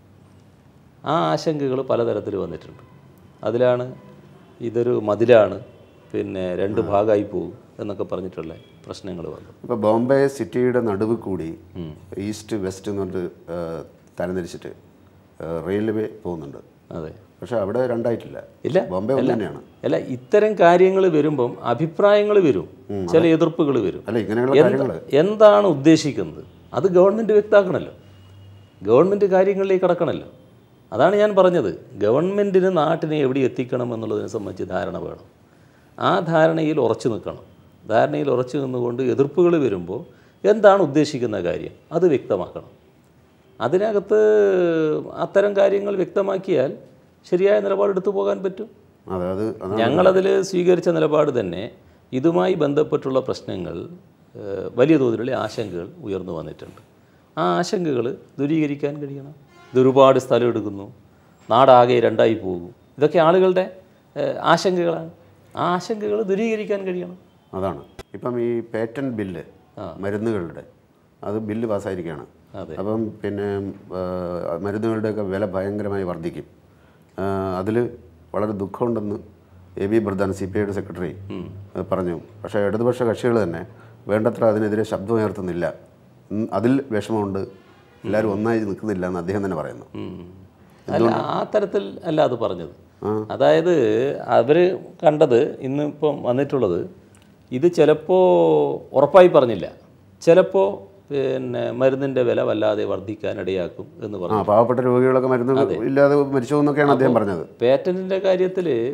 ആ ആശങ്കകൾ പലതരത്തിൽ വന്നിട്ടുണ്ട്. അതിലാണ് ഇതൊരു മതിലാണ്, പിന്നെ രണ്ട് ഭാഗമായി പോകും എന്നൊക്കെ പറഞ്ഞിട്ടുള്ള പ്രശ്നങ്ങൾ വന്നു. ഇപ്പോൾ ബോംബെ സിറ്റിയുടെ നടുവ് കൂടി ഈസ്റ്റ് വെസ്റ്റ് എന്ന് പറഞ്ഞിട്ട് തരംതിരിച്ചിട്ട് റെയിൽവേ പോകുന്നുണ്ട്. അതെ. പക്ഷെ അവിടെ രണ്ടായിട്ടില്ല. ഇല്ല, ബോംബെ ഒന്ന് തന്നെയാണ്. അല്ല, ഇത്തരം കാര്യങ്ങൾ വരുമ്പം അഭിപ്രായങ്ങൾ വരും, ചില എതിർപ്പുകൾ വരും. അല്ല, ഇങ്ങനെയുള്ള കാര്യങ്ങൾ എന്താണ് ഉദ്ദേശിക്കുന്നത് അത് ഗവൺമെൻറ് വ്യക്തമാക്കണമല്ലോ, ഗവൺമെൻറ് കാര്യങ്ങളിലേക്ക് കടക്കണമല്ലോ. അതാണ് ഞാൻ പറഞ്ഞത്, ഗവൺമെൻറ്റിന് നാട്ടിനെ എവിടെ എത്തിക്കണം എന്നുള്ളതിനെ സംബന്ധിച്ച് ധാരണ വേണം. ആ ധാരണയിൽ ഉറച്ചു നിൽക്കണം. ധാരണയിൽ ഉറച്ചു നിന്നുകൊണ്ട് എതിർപ്പുകൾ വരുമ്പോൾ എന്താണ് ഉദ്ദേശിക്കുന്ന കാര്യം അത് വ്യക്തമാക്കണം. അതിനകത്ത് അത്തരം കാര്യങ്ങൾ വ്യക്തമാക്കിയാൽ ശരിയായ നിലപാടെടുത്തു പോകാൻ പറ്റും. ഞങ്ങളതിൽ സ്വീകരിച്ച നിലപാട് തന്നെ ഇതുമായി ബന്ധപ്പെട്ടുള്ള പ്രശ്നങ്ങൾ വലിയ തോതിലുള്ള ആശങ്കകൾ ഉയർന്നു വന്നിട്ടുണ്ട്. ആ ആശങ്കകൾ ദൂരീകരിക്കാൻ കഴിയണം. ഇതൊരുപാട് സ്ഥലം എടുക്കുന്നു, നാടാകെ രണ്ടായി പോകും, ഇതൊക്കെ ആളുകളുടെ ആശങ്കകളാണ്. ആ ആശങ്കകൾ ദൂരീകരിക്കാൻ കഴിയണം. അതാണ് ഇപ്പം ഈ പേറ്റന്റ് ബില്ല് മരുന്നുകളുടെ അത് ബില്ല് പാസ്സായിരിക്കുകയാണ്. അപ്പം പിന്നെ മരുന്നുകളുടെയൊക്കെ വില ഭയങ്കരമായി വർദ്ധിക്കും. അതിൽ വളരെ ദുഃഖമുണ്ടെന്ന് JB Junction CPIയുടെ സെക്രട്ടറി പറഞ്ഞു. പക്ഷേ ഇടതുപക്ഷ കക്ഷികൾ തന്നെ വേണ്ടത്ര അതിനെതിരെ ശബ്ദമുയർത്തുന്നില്ല. അതിൽ വിഷമമുണ്ട്, എല്ലാവരും ഒന്നായി നിൽക്കുന്നില്ല എന്ന് അദ്ദേഹം തന്നെ പറയുന്നു. അല്ല, ആ തരത്തിൽ അല്ല അത് പറഞ്ഞത്. അതായത് അവർ കണ്ടത് ഇന്നിപ്പം വന്നിട്ടുള്ളത്, ഇത് ചിലപ്പോൾ ഉറപ്പായി പറഞ്ഞില്ല, ചിലപ്പോൾ പിന്നെ മരുന്നിൻ്റെ വില വല്ലാതെ വർദ്ധിക്കാൻ ഇടയാക്കും എന്ന് പറഞ്ഞു. പാവപ്പെട്ട രോഗികളൊക്കെ മരുന്ന് ഇല്ലാതെ മരിച്ചു എന്നൊക്കെയാണ് അദ്ദേഹം പറഞ്ഞത്. പേറ്റന്റിൻ്റെ കാര്യത്തിൽ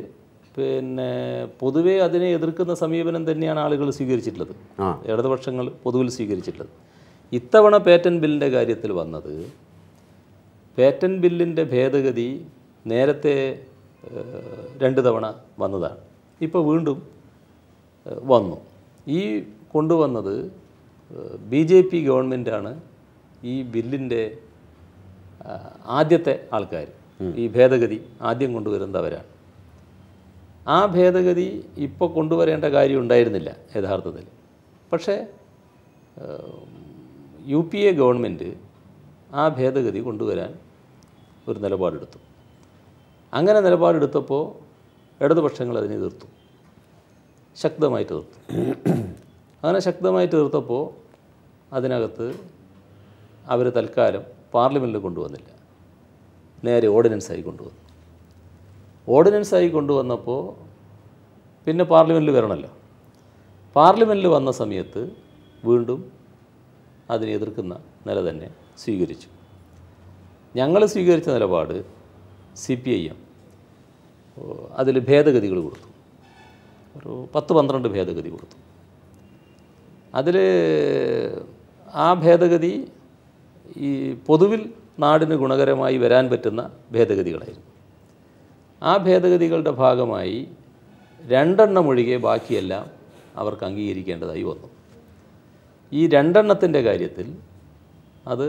പിന്നെ പൊതുവേ അതിനെ എതിർക്കുന്ന സമീപനം തന്നെയാണ് ആളുകൾ സ്വീകരിച്ചിട്ടുള്ളത്, ഇടതുപക്ഷങ്ങൾ പൊതുവിൽ സ്വീകരിച്ചിട്ടുള്ളത്. ഇത്തവണ പേറ്റന്റ് ബില്ലിൻ്റെ കാര്യത്തിൽ വന്നത്, പേറ്റന്റ് ബില്ലിൻ്റെ ഭേദഗതി നേരത്തെ 2 തവണ വന്നതാണ്, ഇപ്പോൾ വീണ്ടും വന്നു. ഈ കൊണ്ടുവന്നത് BJP ഗവൺമെൻറ്റാണ്. ഈ ബില്ലിൻ്റെ ആദ്യത്തെ ആൾക്കാർ, ഈ ഭേദഗതി ആദ്യം കൊണ്ടുവരുന്നവരാണ്. ആ ഭേദഗതി ഇപ്പോൾ കൊണ്ടുവരേണ്ട കാര്യം ഉണ്ടായിരുന്നില്ല യഥാർത്ഥത്തിൽ. പക്ഷേ UPA ഗവൺമെൻറ് ആ ഭേദഗതി കൊണ്ടുവരാൻ ഒരു നിലപാടെടുത്തു. അങ്ങനെ നിലപാടെടുത്തപ്പോൾ ഇടതുപക്ഷങ്ങൾ അതിനെ എതിർത്തു, ശക്തമായിട്ട് എതിർത്തു. അങ്ങനെ ശക്തമായിട്ട് എതിർത്തപ്പോൾ അതിനകത്ത് അവർ തൽക്കാലം പാർലമെൻറ്റിൽ കൊണ്ടുവന്നില്ല, നേരെ ഓർഡിനൻസായി കൊണ്ടുവന്നു. ഓർഡിനൻസായി കൊണ്ടുവന്നപ്പോൾ പിന്നെ പാർലമെൻറ്റിൽ വരണമല്ലോ. പാർലമെൻറ്റിൽ വന്ന സമയത്ത് വീണ്ടും അതിനെ എതിർക്കുന്ന നില തന്നെ സ്വീകരിച്ചു. ഞങ്ങൾ സ്വീകരിച്ച നിലപാട് CPIM അതിൽ ഭേദഗതികൾ കൊടുത്തു, ഒരു 10-12 ഭേദഗതി കൊടുത്തു. അതിൽ ആ ഭേദഗതി ഈ പൊതുവിൽ നാടിന് ഗുണകരമായി വരാൻ പറ്റുന്ന ഭേദഗതികളായിരുന്നു. ആ ഭേദഗതികളുടെ ഭാഗമായി 2 എണ്ണം ഒഴികെ ബാക്കിയെല്ലാം അവർക്ക് അംഗീകരിക്കേണ്ടതായി വന്നു. ഈ 2 എണ്ണത്തിൻ്റെ കാര്യത്തിൽ അത്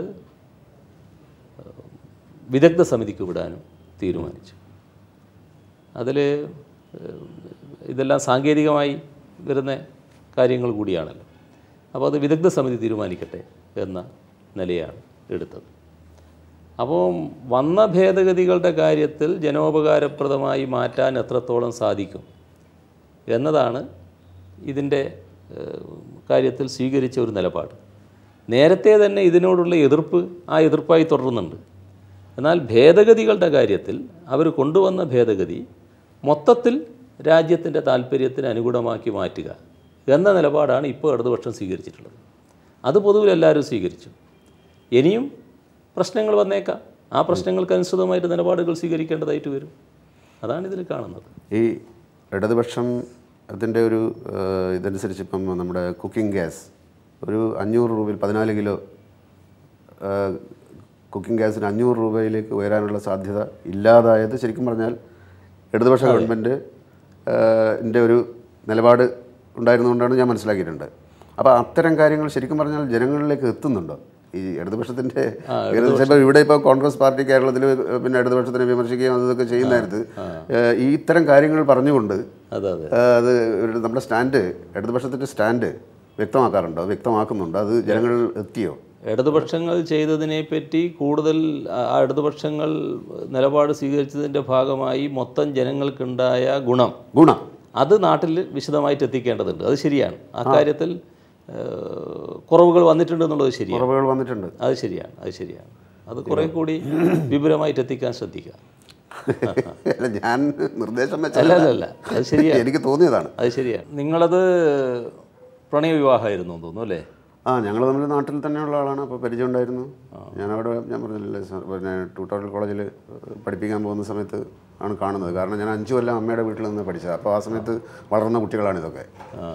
വിദഗ്ധ സമിതിക്ക് വിടാനും തീരുമാനിച്ചു. അതിൽ ഇതെല്ലാം സാങ്കേതികമായി വരുന്ന കാര്യങ്ങൾ കൂടിയാണല്ലോ. അപ്പോൾ അത് വിദഗ്ധ സമിതി തീരുമാനിക്കട്ടെ എന്ന നിലയാണ് എടുത്തത്. അപ്പോൾ വന്ന ഭേദഗതികളുടെ കാര്യത്തിൽ ജനോപകാരപ്രദമായി മാറ്റാൻ എത്രത്തോളം സാധിക്കും എന്നതാണ് ഇതിൻ്റെ കാര്യത്തിൽ സ്വീകരിച്ച ഒരു നിലപാട്. നേരത്തെ തന്നെ ഇതിനോടുള്ള എതിർപ്പ് ആ എതിർപ്പായി തുടരുന്നുണ്ട്. എന്നാൽ ഭേദഗതികളുടെ കാര്യത്തിൽ അവർ കൊണ്ടുവന്ന ഭേദഗതി മൊത്തത്തിൽ രാജ്യത്തിൻ്റെ താല്പര്യത്തിന് അനുകൂലമാക്കി മാറ്റുക എന്ന നിലപാടാണ് ഇപ്പോൾ ഇടതുപക്ഷം സ്വീകരിച്ചിട്ടുള്ളത്. അത് പൊതുവിൽ എല്ലാവരും സ്വീകരിച്ചു. ഇനിയും പ്രശ്നങ്ങൾ വന്നേക്കാം, ആ പ്രശ്നങ്ങൾക്കനുസൃതമായിട്ട് നിലപാടുകൾ സ്വീകരിക്കേണ്ടതായിട്ട് വരും. അതാണ് ഇതിൽ കാണുന്നത്. ഈ ഇടതുപക്ഷം അതിൻ്റെ ഒരു ഇതനുസരിച്ച് ഇപ്പം നമ്മുടെ കുക്കിംഗ് ഗ്യാസ് ഒരു 500 രൂപയിൽ 14 കിലോ കുക്കിംഗ് ഗ്യാസിന് 500 രൂപയിലേക്ക് ഉയരാനുള്ള സാധ്യത ഇല്ലാതായത് ശരിക്കും പറഞ്ഞാൽ ഇടതുപക്ഷ ഗവൺമെൻറ്റിൻ്റെ ഒരു നിലപാട് ഉണ്ടായിരുന്നുകൊണ്ടാണ് ഞാൻ മനസ്സിലാക്കിയിട്ടുണ്ട്. അപ്പോൾ അത്തരം കാര്യങ്ങൾ ശരിക്കും പറഞ്ഞാൽ ജനങ്ങളിലേക്ക് എത്തുന്നുണ്ടോ? ഈ ഇടതുപക്ഷത്തിൻ്റെ ഇവിടെ ഇപ്പോൾ കോൺഗ്രസ് പാർട്ടി കേരളത്തിൽ പിന്നെ ഇടതുപക്ഷത്തിനെ വിമർശിക്കുകയും അതൊക്കെ ചെയ്യുന്നതായിരുന്നു. ഈ ഇത്തരം കാര്യങ്ങൾ പറഞ്ഞുകൊണ്ട് അത് നമ്മുടെ സ്റ്റാൻഡ്, ഇടതുപക്ഷത്തിൻ്റെ സ്റ്റാൻഡ് വ്യക്തമാക്കാറുണ്ടോ, വ്യക്തമാക്കുന്നുണ്ടോ? അത് ജനങ്ങളിൽ എത്തിയോ? ഇടതുപക്ഷങ്ങൾ ചെയ്തതിനെപ്പറ്റി കൂടുതൽ ഇടതുപക്ഷങ്ങൾ നിലപാട് സ്വീകരിച്ചതിൻ്റെ ഭാഗമായി മൊത്തം ജനങ്ങൾക്കുണ്ടായ ഗുണം അത് നാട്ടിൽ വിശദമായിട്ട് എത്തിക്കേണ്ടതുണ്ട്. അത് ശരിയാണ്. അക്കാര്യത്തിൽ കുറവുകൾ വന്നിട്ടുണ്ട് എന്നുള്ളത് ശരിയാണ്. കുറവുകൾ വന്നിട്ടുണ്ട്, അത് ശരിയാണ്. അത് കുറേ കൂടി വിപുലമായിട്ട് എത്തിക്കാൻ ശ്രദ്ധിക്കുക. ഞാൻ നിർദ്ദേശം അല്ല, അത് ശരിയാണ്, എനിക്ക് തോന്നിയതാണ്. അത് ശരിയാണ്. നിങ്ങളത് പ്രണയവിവാഹമായിരുന്നു തോന്നുന്നു അല്ലേ? ഞങ്ങൾ തമ്മിൽ നാട്ടിൽ തന്നെയുള്ള ആളാണ്. അപ്പോൾ പരിചയം ഉണ്ടായിരുന്നു. ഞാനവിടെ ഞാൻ പറഞ്ഞില്ലേ പിന്നെ ട്യൂട്ടോറിയൽ കോളേജിൽ പഠിപ്പിക്കാൻ പോകുന്ന സമയത്ത് ആണ് കാണുന്നത്. കാരണം ഞാൻ 5 കൊല്ലം അമ്മയുടെ വീട്ടിൽ നിന്ന് പഠിച്ചത്. അപ്പോൾ ആ സമയത്ത് വളർന്ന കുട്ടികളാണ് ഇതൊക്കെ.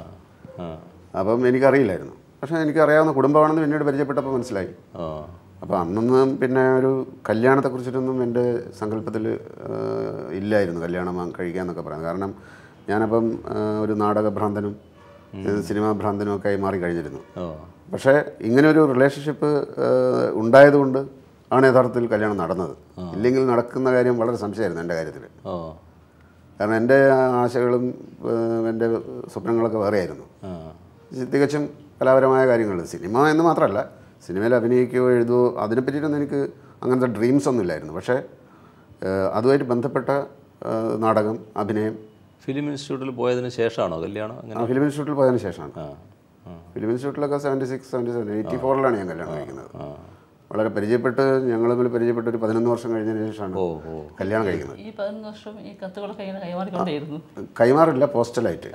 അപ്പം എനിക്കറിയില്ലായിരുന്നു. പക്ഷേ എനിക്കറിയാവുന്ന കുടുംബമാണെന്ന് പിന്നീട് പരിചയപ്പെട്ടപ്പോൾ മനസ്സിലായി. അപ്പോൾ അന്നൊന്നും പിന്നെ ഒരു കല്യാണത്തെക്കുറിച്ചിട്ടൊന്നും എൻ്റെ സങ്കല്പത്തിൽ ഇല്ലായിരുന്നു, കല്യാണം കഴിക്കാമെന്നൊക്കെ പറയാം. കാരണം ഞാനപ്പം ഒരു നാടകഭ്രാന്തനും സിനിമാ ഭ്രാന്തനും ഒക്കെ ആയി മാറിക്കഴിഞ്ഞിരുന്നു. പക്ഷേ ഇങ്ങനെയൊരു റിലേഷൻഷിപ്പ് ഉണ്ടായതുകൊണ്ട് ആണ് യഥാർത്ഥത്തിൽ കല്യാണം നടന്നത്. ഇല്ലെങ്കിൽ നടക്കുന്ന കാര്യം വളരെ സംശയമായിരുന്നു എൻ്റെ കാര്യത്തിൽ. കാരണം എൻ്റെ ആശകളും എൻ്റെ സ്വപ്നങ്ങളൊക്കെ വേറെയായിരുന്നു. തികച്ചും കലാപരമായ കാര്യങ്ങൾ. സിനിമ എന്ന് മാത്രമല്ല, സിനിമയിൽ അഭിനയിക്കുകയോ എഴുതുകയോ അതിനെ പറ്റിയിട്ടൊന്നും എനിക്ക് അങ്ങനത്തെ ഡ്രീംസ് ഒന്നും ഇല്ലായിരുന്നു. പക്ഷേ അതുമായിട്ട് ബന്ധപ്പെട്ട നാടകം, അഭിനയം. ഫിലിം ഇൻസ്റ്റിറ്റ്യൂട്ടിൽ പോയതിന് ശേഷമാണോ കല്യാണം? ഫിലിം ഇൻസ്റ്റിറ്റ്യൂട്ടിൽ പോയതിന് ശേഷമാണ്. ഫിലിം ഇൻസ്റ്റിറ്റ്യൂട്ടിലൊക്കെ 76, 77, 84 ഞാൻ കല്യാണം കഴിക്കുന്നത്. വളരെ പരിചയപ്പെട്ട് ഞങ്ങൾ തമ്മിൽ പരിചയപ്പെട്ട് ഒരു 11 വർഷം കഴിഞ്ഞതിന് ശേഷമാണ് കല്യാണം കഴിക്കുന്നത്. ഈ 11 വർഷം ഈ കത്തുകളൊക്കെ ഇങ്ങനെ കൈമാറിക്കൊണ്ടേയിരുന്നു. കൈമാറില്ല, പോസ്റ്റലായിട്ട്.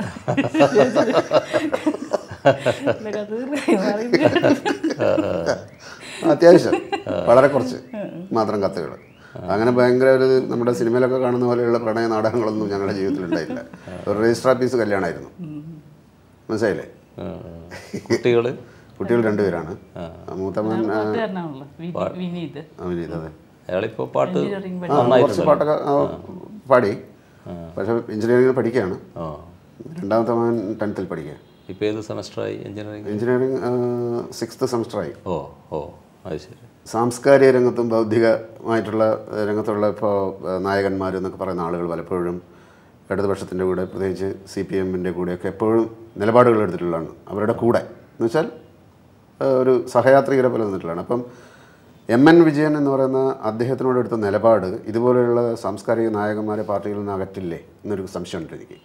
അത്യാവശ്യം വളരെ കുറച്ച് മാത്രം കത്തുകൾ. അങ്ങനെ ഭയങ്കര ഒരു നമ്മുടെ സിനിമയിലൊക്കെ കാണുന്ന പോലെയുള്ള പ്രണയ നാടകങ്ങളൊന്നും ഞങ്ങളുടെ ജീവിതത്തിൽ ഉണ്ടായില്ല. ഒരു രജിസ്റ്റർ ഓഫീസ് കല്യാണമായിരുന്നു. മനസ്സിലായില്ലേ? കുട്ടികൾ 2 പേരാണ്. മൂത്തമ്മൻ വിനീത്. അതെ. അയാളിപ്പോൾ പാട്ട് കുറച്ച് പാട്ടൊക്കെ പാടി. പക്ഷെ എഞ്ചിനീയറിംഗ് പഠിക്കുകയാണ്. രണ്ടാമത്തെ മകൻ 10th പഠിക്കുക. ഇപ്പോൾ ഏത് സെമസ്റ്ററായി എഞ്ചിനീയറിംഗ് 6th സെമസ്റ്ററായി. അത് ശരി. സാംസ്കാരിക രംഗത്തും ബൗദ്ധികമായിട്ടുള്ള രംഗത്തുള്ള ഇപ്പോൾ നായകന്മാർ എന്നൊക്കെ പറയുന്ന ആളുകൾ പലപ്പോഴും ഇടതുപക്ഷത്തിൻ്റെ കൂടെ, പ്രത്യേകിച്ച് CPM-ൻ്റെ കൂടെയൊക്കെ എപ്പോഴും നിലപാടുകൾ എടുത്തിട്ടുള്ളതാണ്. അവരുടെ കൂടെ എന്ന് വെച്ചാൽ ഒരു സഹയാത്രികരെ പോലെ നിന്നിട്ടുള്ളതാണ്. അപ്പം MN വിജയൻ എന്ന് പറയുന്ന അദ്ദേഹത്തിനോട് എടുത്ത നിലപാട് ഇതുപോലെയുള്ള സാംസ്കാരിക നായകന്മാരെ പാർട്ടിയിൽ നിന്ന് അകറ്റില്ലേ എന്നൊരു സംശയമുണ്ട് എനിക്ക്.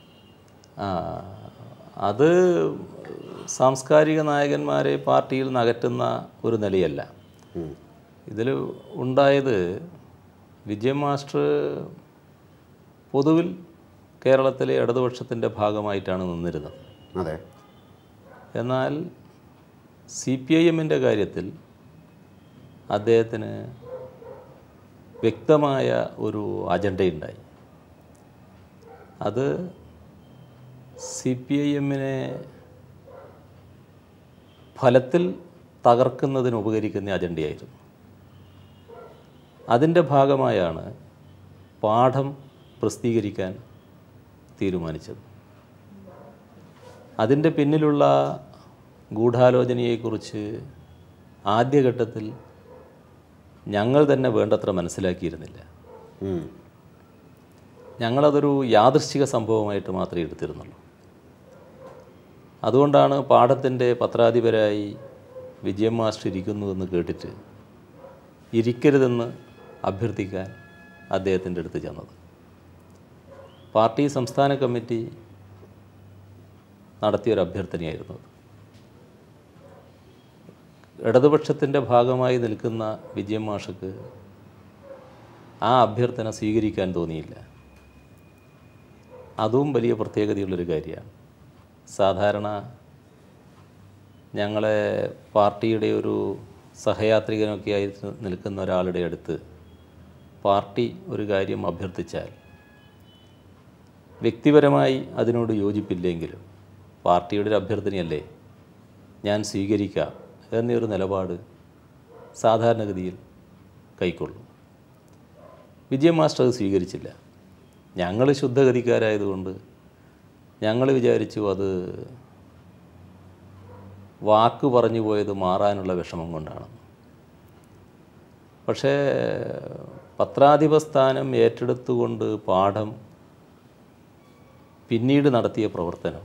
അത് സാംസ്കാരിക നായകന്മാരെ പാർട്ടിയിൽ നിന്ന് അകറ്റുന്ന ഒരു നിലയല്ല. ഇതിൽ ഉണ്ടായത് വിജയൻ മാസ്റ്റർ പൊതുവിൽ കേരളത്തിലെ ഇടതുപക്ഷത്തിൻ്റെ ഭാഗമായിട്ടാണ് നിന്നിരുന്നത്. അതെ. എന്നാൽ CPIM-ൻ്റെ കാര്യത്തിൽ അദ്ദേഹത്തിന് വ്യക്തമായ ഒരു അജണ്ടയുണ്ടായി. അത് CPIM-നെ ഫലത്തിൽ തകർക്കുന്നതിന് ഉപകരിക്കുന്ന അജണ്ടയായിരുന്നു. അതിൻ്റെ ഭാഗമായാണ് പാഠം പ്രസിദ്ധീകരിക്കാൻ തീരുമാനിച്ചത്. അതിൻ്റെ പിന്നിലുള്ള ഗൂഢാലോചനയെക്കുറിച്ച് ആദ്യഘട്ടത്തിൽ ഞങ്ങൾ തന്നെ വേണ്ടത്ര മനസ്സിലാക്കിയിരുന്നില്ല. ഞങ്ങളതൊരു യാദൃശ്ചിക സംഭവമായിട്ട് മാത്രമേ എടുത്തിരുന്നുള്ളൂ. അതുകൊണ്ടാണ് പാഠത്തിൻ്റെ പത്രാധിപരായി വിജയൻ മാസ്റ്റർ ഇരിക്കുന്നുവെന്ന് കേട്ടിട്ട് ഇരിക്കരുതെന്ന് അഭ്യർത്ഥിക്കാൻ അദ്ദേഹത്തിൻ്റെ അടുത്ത് ചെന്നത്. പാർട്ടി സംസ്ഥാന കമ്മിറ്റി നടത്തിയൊരു അഭ്യർത്ഥനയായിരുന്നു. ഇടതുപക്ഷത്തിൻ്റെ ഭാഗമായി നിൽക്കുന്ന വിജയൻ മാഷക്ക് ആ അഭ്യർത്ഥന സ്വീകരിക്കാൻ തോന്നിയില്ല. അതും വലിയ പ്രത്യേകതയുള്ളൊരു കാര്യമാണ്. സാധാരണ ഞങ്ങളെ പാർട്ടിയുടെ ഒരു സഹയാത്രികനൊക്കെ ആയി നിൽക്കുന്ന ഒരാളുടെ അടുത്ത് പാർട്ടി ഒരു കാര്യം അഭ്യർത്ഥിച്ചാൽ വ്യക്തിപരമായി അതിനോട് യോജിപ്പില്ലെങ്കിലും പാർട്ടിയുടെ ഒരു അഭ്യർത്ഥനയല്ലേ, ഞാൻ സ്വീകരിക്കാം എന്നൊരു നിലപാട് സാധാരണഗതിയിൽ കൈക്കൊള്ളും. വിജയൻ മാസ്റ്റർ അത് സ്വീകരിച്ചില്ല. ഞങ്ങൾ ശുദ്ധഗതിക്കാരായതുകൊണ്ട് ഞങ്ങൾ വിചാരിച്ചു അത് വാക്ക് പറഞ്ഞു പോയത് മാറാനുള്ള വിഷമം കൊണ്ടാണ്. പക്ഷേ പത്രാധിപ സ്ഥാനം ഏറ്റെടുത്തുകൊണ്ട് പാഠം പിന്നീട് നടത്തിയ പ്രവർത്തനം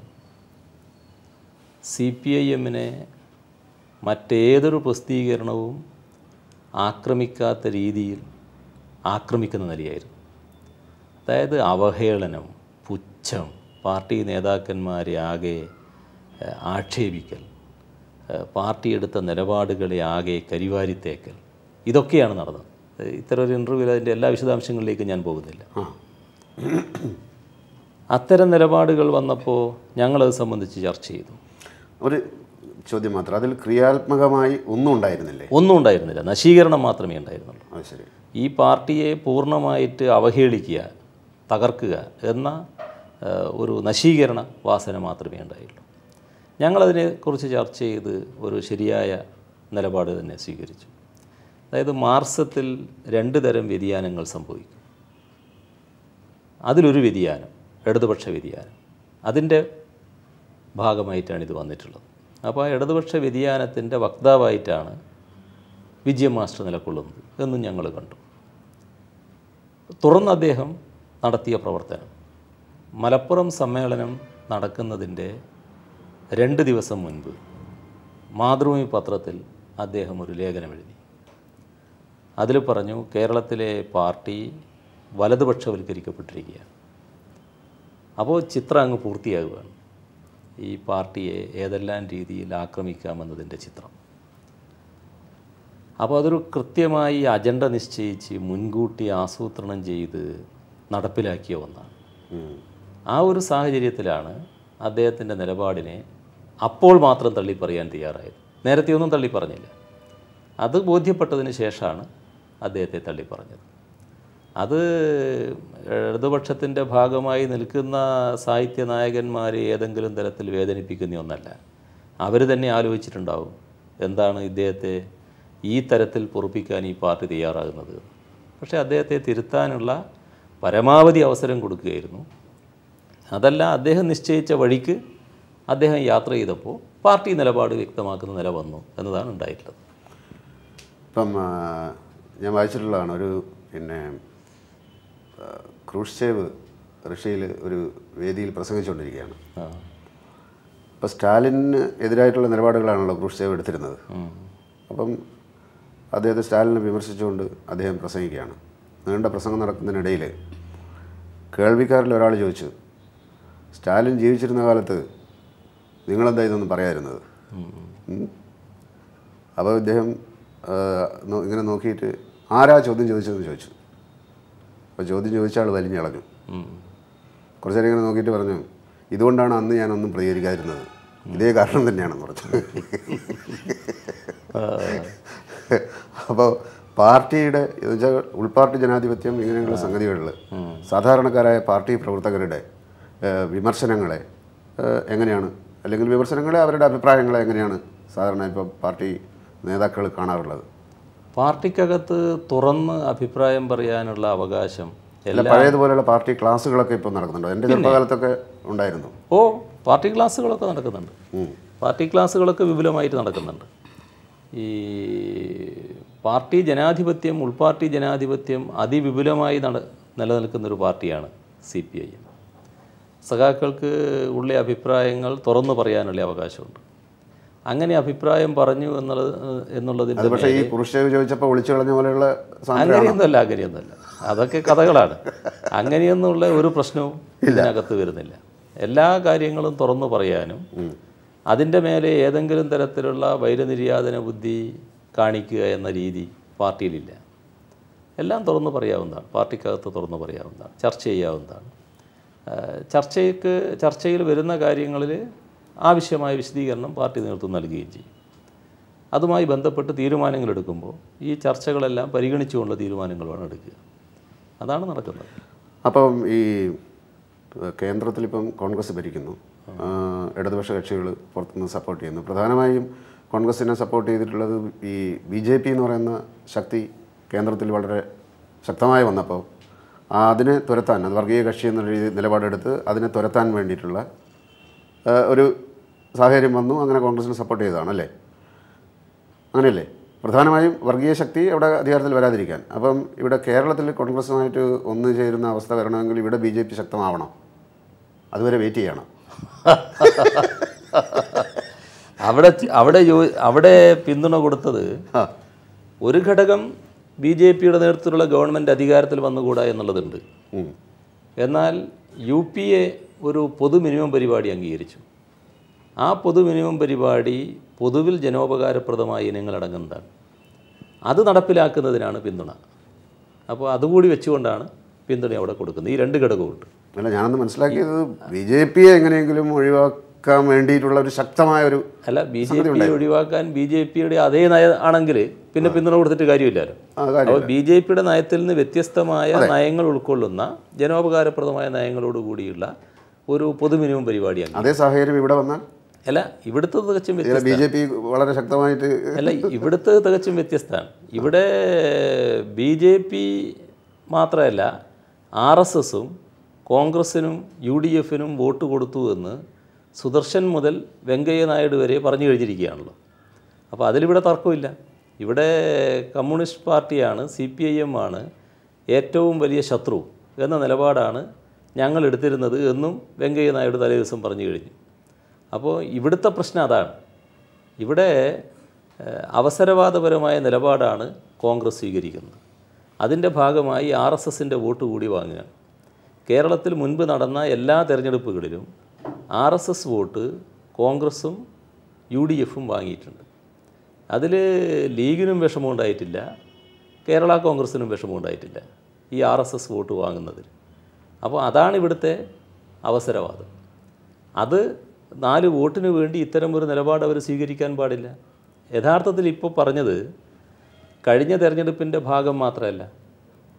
CPIM-നെ മറ്റേതൊരു പ്രസിദ്ധീകരണവും ആക്രമിക്കാത്ത രീതിയിൽ ആക്രമിക്കുന്ന നിലയായിരുന്നു. അതായത് അവഹേളനം, പുച്ഛം, പാർട്ടി നേതാക്കന്മാരെ ആകെ ആക്ഷേപിക്കൽ, പാർട്ടി എടുത്ത നിലപാടുകളെ ആകെ കരിവാരിത്തേക്കൽ, ഇതൊക്കെയാണ് നടന്നത്. ഇത്തരം ഒരു ഇൻ്റർവ്യൂവിൽ അതിൻ്റെ എല്ലാ വിശദാംശങ്ങളിലേക്കും ഞാൻ പോകുന്നില്ല. അത്തരം നിലപാടുകൾ വന്നപ്പോൾ ഞങ്ങളത് സംബന്ധിച്ച് ചർച്ച ചെയ്തു. ഒരു ചോദ്യം മാത്രം, അതിൽ ക്രിയാത്മകമായി ഒന്നും ഉണ്ടായിരുന്നില്ലേ? ഒന്നും ഉണ്ടായിരുന്നില്ല, നശീകരണം മാത്രമേ ഉണ്ടായിരുന്നുള്ളൂ. അത് ശരി. ഈ പാർട്ടിയെ പൂർണ്ണമായിട്ട് അവഹേളിക്കുക, തകർക്കുക എന്ന ഒരു നശീകരണ വാസന മാത്രമേ ഉണ്ടായുള്ളൂ. ഞങ്ങളതിനെക്കുറിച്ച് ചർച്ച ചെയ്ത് ഒരു ശരിയായ നിലപാട് തന്നെ സ്വീകരിച്ചു. അതായത് മാർക്സത്തിൽ 2 തരം വ്യതിയാനങ്ങൾ സംഭവിക്കും. അതിലൊരു വ്യതിയാനം ഇടതുപക്ഷ വ്യതിയാനം, അതിൻ്റെ ഭാഗമായിട്ടാണ് ഇത് വന്നിട്ടുള്ളത്. അപ്പോൾ ആ ഇടതുപക്ഷ വ്യതിയാനത്തിൻ്റെ വക്താവായിട്ടാണ് വിജയൻ മാസ്റ്റർ നിലകൊള്ളുന്നത് എന്നും ഞങ്ങൾ കണ്ടു. തുടർന്ന് അദ്ദേഹം നടത്തിയ പ്രവർത്തനം, മലപ്പുറം സമ്മേളനം നടക്കുന്നതിൻ്റെ 2 ദിവസം മുൻപ് മാതൃഭൂമി പത്രത്തിൽ അദ്ദേഹം ഒരു ലേഖനം എഴുതി. അതിൽ പറഞ്ഞു, കേരളത്തിലെ പാർട്ടി വലതുപക്ഷവൽക്കരിക്കപ്പെട്ടിരിക്കുകയാണ്. അപ്പോൾ ചിത്രം അങ്ങ് പൂർത്തിയാകുകയാണ്. ഈ പാർട്ടിയെ ഏതെല്ലാം രീതിയിൽ ആക്രമിക്കാമെന്നതിൻ്റെ ചിത്രം. അപ്പോൾ അതൊരു കൃത്യമായി അജണ്ട നിശ്ചയിച്ച് മുൻകൂട്ടി ആസൂത്രണം ചെയ്ത് നടപ്പിലാക്കിയ ഒന്നാണ്. ആ ഒരു സാഹചര്യത്തിലാണ് അദ്ദേഹത്തിൻ്റെ നിലപാടിനെ അപ്പോൾ മാത്രം തള്ളിപ്പറയാൻ തയ്യാറായത്. നേരത്തെ ഒന്നും തള്ളിപ്പറഞ്ഞില്ല. അത് ബോധ്യപ്പെട്ടതിന് ശേഷമാണ് അദ്ദേഹത്തെ തള്ളിപ്പറഞ്ഞത്. അത് ഇടതുപക്ഷത്തിൻ്റെ ഭാഗമായി നിൽക്കുന്ന സാഹിത്യ നായകന്മാരെ ഏതെങ്കിലും തരത്തിൽ വേദനിപ്പിക്കുന്ന ഒന്നല്ല. അവർ തന്നെ ആലോചിച്ചിട്ടുണ്ടാവും എന്താണ് ഇദ്ദേഹത്തെ ഈ തരത്തിൽ പൊറുപ്പിക്കാൻ ഈ പാർട്ടി തയ്യാറാകുന്നത്. പക്ഷേ അദ്ദേഹത്തെ തിരുത്താനുള്ള പരമാവധി അവസരം കൊടുക്കുകയായിരുന്നു. അതല്ല, അദ്ദേഹം നിശ്ചയിച്ച വഴിക്ക് അദ്ദേഹം യാത്ര ചെയ്തപ്പോൾ പാർട്ടി നിലപാട് വ്യക്തമാക്കുന്ന നില വന്നു എന്നതാണ് ഉണ്ടായിട്ടുള്ളത്. ഇപ്പം ഞാൻ വായിച്ചിട്ടുള്ളതാണ്, ഒരു ക്രൂഷ്ചേവ് റഷ്യയിൽ ഒരു വേദിയിൽ പ്രസംഗിച്ചുകൊണ്ടിരിക്കുകയാണ്. അപ്പോൾ സ്റ്റാലിന് എതിരായിട്ടുള്ള നിലപാടുകളാണല്ലോ ക്രൂഷ്ചേവ് എടുത്തിരുന്നത്. അപ്പം അദ്ദേഹത്തെ സ്റ്റാലിനെ വിമർശിച്ചുകൊണ്ട് അദ്ദേഹം പ്രസംഗിക്കുകയാണ്. നീണ്ട പ്രസംഗം നടക്കുന്നതിനിടയിൽ കേൾവിക്കാരിൽ ഒരാൾ ചോദിച്ചു, സ്റ്റാലിൻ ജീവിച്ചിരുന്ന കാലത്ത് നിങ്ങളെന്താ ഇതൊന്നും പറയാതിരുന്നത്? അപ്പോൾ ഇദ്ദേഹം ഇങ്ങനെ നോക്കിയിട്ട് ആരാ ചോദ്യം ചോദിച്ചതെന്ന് ചോദിച്ചു. അപ്പോൾ ചോദ്യം ചോദിച്ച ആൾ വലിഞ്ഞളഞ്ഞു. കുറച്ച് നേരം ഇങ്ങനെ നോക്കിയിട്ട് പറഞ്ഞു, ഇതുകൊണ്ടാണ് അന്ന് ഞാനൊന്നും പ്രതികരിക്കാതിരുന്നത്, ഇതേ കാരണം തന്നെയാണെന്ന് പറഞ്ഞു. അപ്പോൾ പാർട്ടിയുടെ എന്നുവെച്ചാൽ ഉൾപാർട്ടി ജനാധിപത്യം ഇങ്ങനെയുള്ള സംഗതികളിൽ സാധാരണക്കാരായ പാർട്ടി പ്രവർത്തകരുടെ വിമർശനങ്ങളെ എങ്ങനെയാണ്, അല്ലെങ്കിൽ വിമർശനങ്ങളെ അവരുടെ അഭിപ്രായങ്ങളെ എങ്ങനെയാണ് സാധാരണ ഇപ്പോൾ പാർട്ടി നേതാക്കൾ കാണാറുള്ളത്? പാർട്ടിക്കകത്ത് തുറന്ന് അഭിപ്രായം പറയാനുള്ള അവകാശം പഴയതുപോലെയുള്ള പാർട്ടി ക്ലാസ്സുകളൊക്കെ ഇപ്പോൾ നടക്കുന്നുണ്ടോ? എൻ്റെ ചെറുപ്പകാലത്തൊക്കെ ഉണ്ടായിരുന്നു. പാർട്ടി ക്ലാസ്സുകളൊക്കെ നടക്കുന്നുണ്ട്. പാർട്ടി ക്ലാസ്സുകളൊക്കെ വിപുലമായിട്ട് നടക്കുന്നുണ്ട്. ഈ പാർട്ടി ജനാധിപത്യം, ഉൾപാർട്ടി ജനാധിപത്യം അതിവിപുലമായി നിലനിൽക്കുന്നൊരു പാർട്ടിയാണ് CPIM. സഖാക്കൾക്ക് ഉള്ള അഭിപ്രായങ്ങൾ തുറന്നു പറയാനുള്ള അവകാശമുണ്ട്. അങ്ങനെ അഭിപ്രായം പറഞ്ഞു എന്നുള്ളതിൻ്റെ പക്ഷേ ഈ ക്രൂഷ്ചേവ് ചോദിച്ചപ്പോൾ ഒളിച്ചു കളഞ്ഞ പോലെയുള്ള അങ്ങനെയൊന്നുമല്ല. അതൊക്കെ കഥകളാണ്. അങ്ങനെയൊന്നുള്ള ഒരു പ്രശ്നവും ഇതിനകത്ത് വരുന്നില്ല. എല്ലാ കാര്യങ്ങളും തുറന്നു പറയാനും അതിൻ്റെ മേലെ ഏതെങ്കിലും തരത്തിലുള്ള വൈരനിര്യാതന ബുദ്ധി കാണിക്കുക എന്ന രീതി പാർട്ടിയിലില്ല. എല്ലാം തുറന്നു പറയാവുന്നതാണ്, പാർട്ടിക്കകത്ത് തുറന്നു പറയാവുന്നതാണ്, ചർച്ച ചെയ്യാവുന്നതാണ്. ചർച്ചയിൽ വരുന്ന കാര്യങ്ങളിൽ ആവശ്യമായ വിശദീകരണം പാർട്ടി നേതൃത്വം നൽകുകയും ചെയ്യും. അതുമായി ബന്ധപ്പെട്ട് തീരുമാനങ്ങൾ എടുക്കുമ്പോൾ ഈ ചർച്ചകളെല്ലാം പരിഗണിച്ചുകൊണ്ടുള്ള തീരുമാനങ്ങളാണ് എടുക്കുക. അതാണ് നടക്കുന്നത്. അപ്പം ഈ കേന്ദ്രത്തിലിപ്പം കോൺഗ്രസ് ഭരിക്കുന്നു, ഇടതുപക്ഷ കക്ഷികൾ പുറത്തുനിന്ന് സപ്പോർട്ട് ചെയ്യുന്നു. പ്രധാനമായും കോൺഗ്രസിനെ സപ്പോർട്ട് ചെയ്തിട്ടുള്ളത് ഈ BJP എന്ന് പറയുന്ന ശക്തി കേന്ദ്രത്തിൽ വളരെ ശക്തമായി വന്നപ്പോൾ അതിനെ തുരത്താൻ, അത് വർഗീയ കക്ഷി എന്ന നിലപാടെടുത്ത് അതിനെ തുരത്താൻ വേണ്ടിയിട്ടുള്ള ഒരു സാഹചര്യം വന്നു. അങ്ങനെ കോൺഗ്രസിനെ സപ്പോർട്ട് ചെയ്തതാണ് അല്ലേ? അങ്ങനെയല്ലേ? പ്രധാനമായും വർഗീയ ശക്തി അവിടെ അധികാരത്തിൽ വരാതിരിക്കാൻ. അപ്പം ഇവിടെ കേരളത്തിൽ കോൺഗ്രസുമായിട്ട് ഒന്നു ചേരുന്ന അവസ്ഥ വരണമെങ്കിൽ ഇവിടെ BJP ശക്തമാവണം. അതുവരെ വെയിറ്റ് ചെയ്യണം. അവിടെ പിന്തുണ കൊടുത്തത് ഒരു ഘടകം BJPയുടെ നേതൃത്വത്തിലുള്ള ഗവൺമെൻറ് അധികാരത്തിൽ വന്നുകൂടാ എന്നുള്ളതുണ്ട്. എന്നാൽ UPA ഒരു പൊതു മിനിമം പരിപാടി അംഗീകരിച്ചു. ആ പൊതു മിനിമം പരിപാടി പൊതുവിൽ ജനോപകാരപ്രദമായ ഇനങ്ങളടങ്ങുന്നതാണ്. അത് നടപ്പിലാക്കുന്നതിനാണ് പിന്തുണ. അപ്പോൾ അതുകൂടി വെച്ചുകൊണ്ടാണ് പിന്തുണ അവിടെ കൊടുക്കുന്നത്. ഈ രണ്ട് ഘടകമുണ്ട്. അല്ല, ഞാനൊന്ന് മനസ്സിലാക്കിയത് BJPയെ എങ്ങനെയെങ്കിലും ഒഴിവാക്കാൻ വേണ്ടിയിട്ടുള്ള ഒരു ശക്തമായ ഒരു BJP ഒഴിവാക്കാൻ BJPയുടെ അതേ നയ ആണെങ്കിൽ പിന്നെ പിന്തുണ കൊടുത്തിട്ട് കാര്യമില്ലല്ലോ. അപ്പോൾ BJPയുടെ നയത്തിൽ നിന്ന് വ്യത്യസ്തമായ നയങ്ങൾ ഉൾക്കൊള്ളുന്ന ജനോപകാരപ്രദമായ നയങ്ങളോടുകൂടിയുള്ള ഒരു പൊതു മിനിമം പരിപാടിയാണ്. അതേ സാഹചര്യം ഇവിടെ വന്നാൽ അല്ല, ഇവിടുത്തെ തികച്ചും BJP വളരെ ശക്തമായിട്ട് അല്ല, ഇവിടുത്തെ തികച്ചും വ്യത്യസ്തമാണ്. ഇവിടെ BJP മാത്രമല്ല, RSSും കോൺഗ്രസിനും UDFനും വോട്ട് കൊടുത്തു എന്ന് സുദർശൻ മുതൽ വെങ്കയ്യ നായിഡു വരെ പറഞ്ഞു കഴിഞ്ഞിരിക്കുകയാണല്ലോ. അപ്പോൾ അതിലിവിടെ തർക്കമില്ല. ഇവിടെ കമ്മ്യൂണിസ്റ്റ് പാർട്ടിയാണ്, CPIM ആണ് ഏറ്റവും വലിയ ശത്രു എന്ന നിലപാടാണ് ഞങ്ങൾ എടുത്തിരുന്നത് എന്നും വെങ്കയ്യ നായിഡു തലേ ദിവസം പറഞ്ഞു കഴിഞ്ഞു. അപ്പോൾ ഇവിടുത്തെ പ്രശ്നം അതാണ്. ഇവിടെ അവസരവാദപരമായ നിലപാടാണ് കോൺഗ്രസ് സ്വീകരിക്കുന്നത്. അതിൻ്റെ ഭാഗമായി RSSൻ്റെ വോട്ട് കൂടി വാങ്ങുകയാണ്. കേരളത്തിൽ മുൻപ് നടന്ന എല്ലാ തെരഞ്ഞെടുപ്പുകളിലും RSS വോട്ട് കോൺഗ്രസും UDFും വാങ്ങിയിട്ടുണ്ട്. അതിൽ ലീഗിനും വിഷമമുണ്ടായിട്ടില്ല, കേരള കോൺഗ്രസിനും വിഷമമുണ്ടായിട്ടില്ല ഈ RSS വോട്ട് വാങ്ങുന്നതിൽ. അപ്പോൾ അതാണ് ഇവിടുത്തെ അവസരവാദം. അത് 4 വോട്ടിന് വേണ്ടി ഇത്തരം ഒരു നിലപാട് അവർ സ്വീകരിക്കാൻ പാടില്ല. യഥാർത്ഥത്തിൽ ഇപ്പോൾ പറഞ്ഞത് കഴിഞ്ഞ തെരഞ്ഞെടുപ്പിൻ്റെ ഭാഗം മാത്രമല്ല,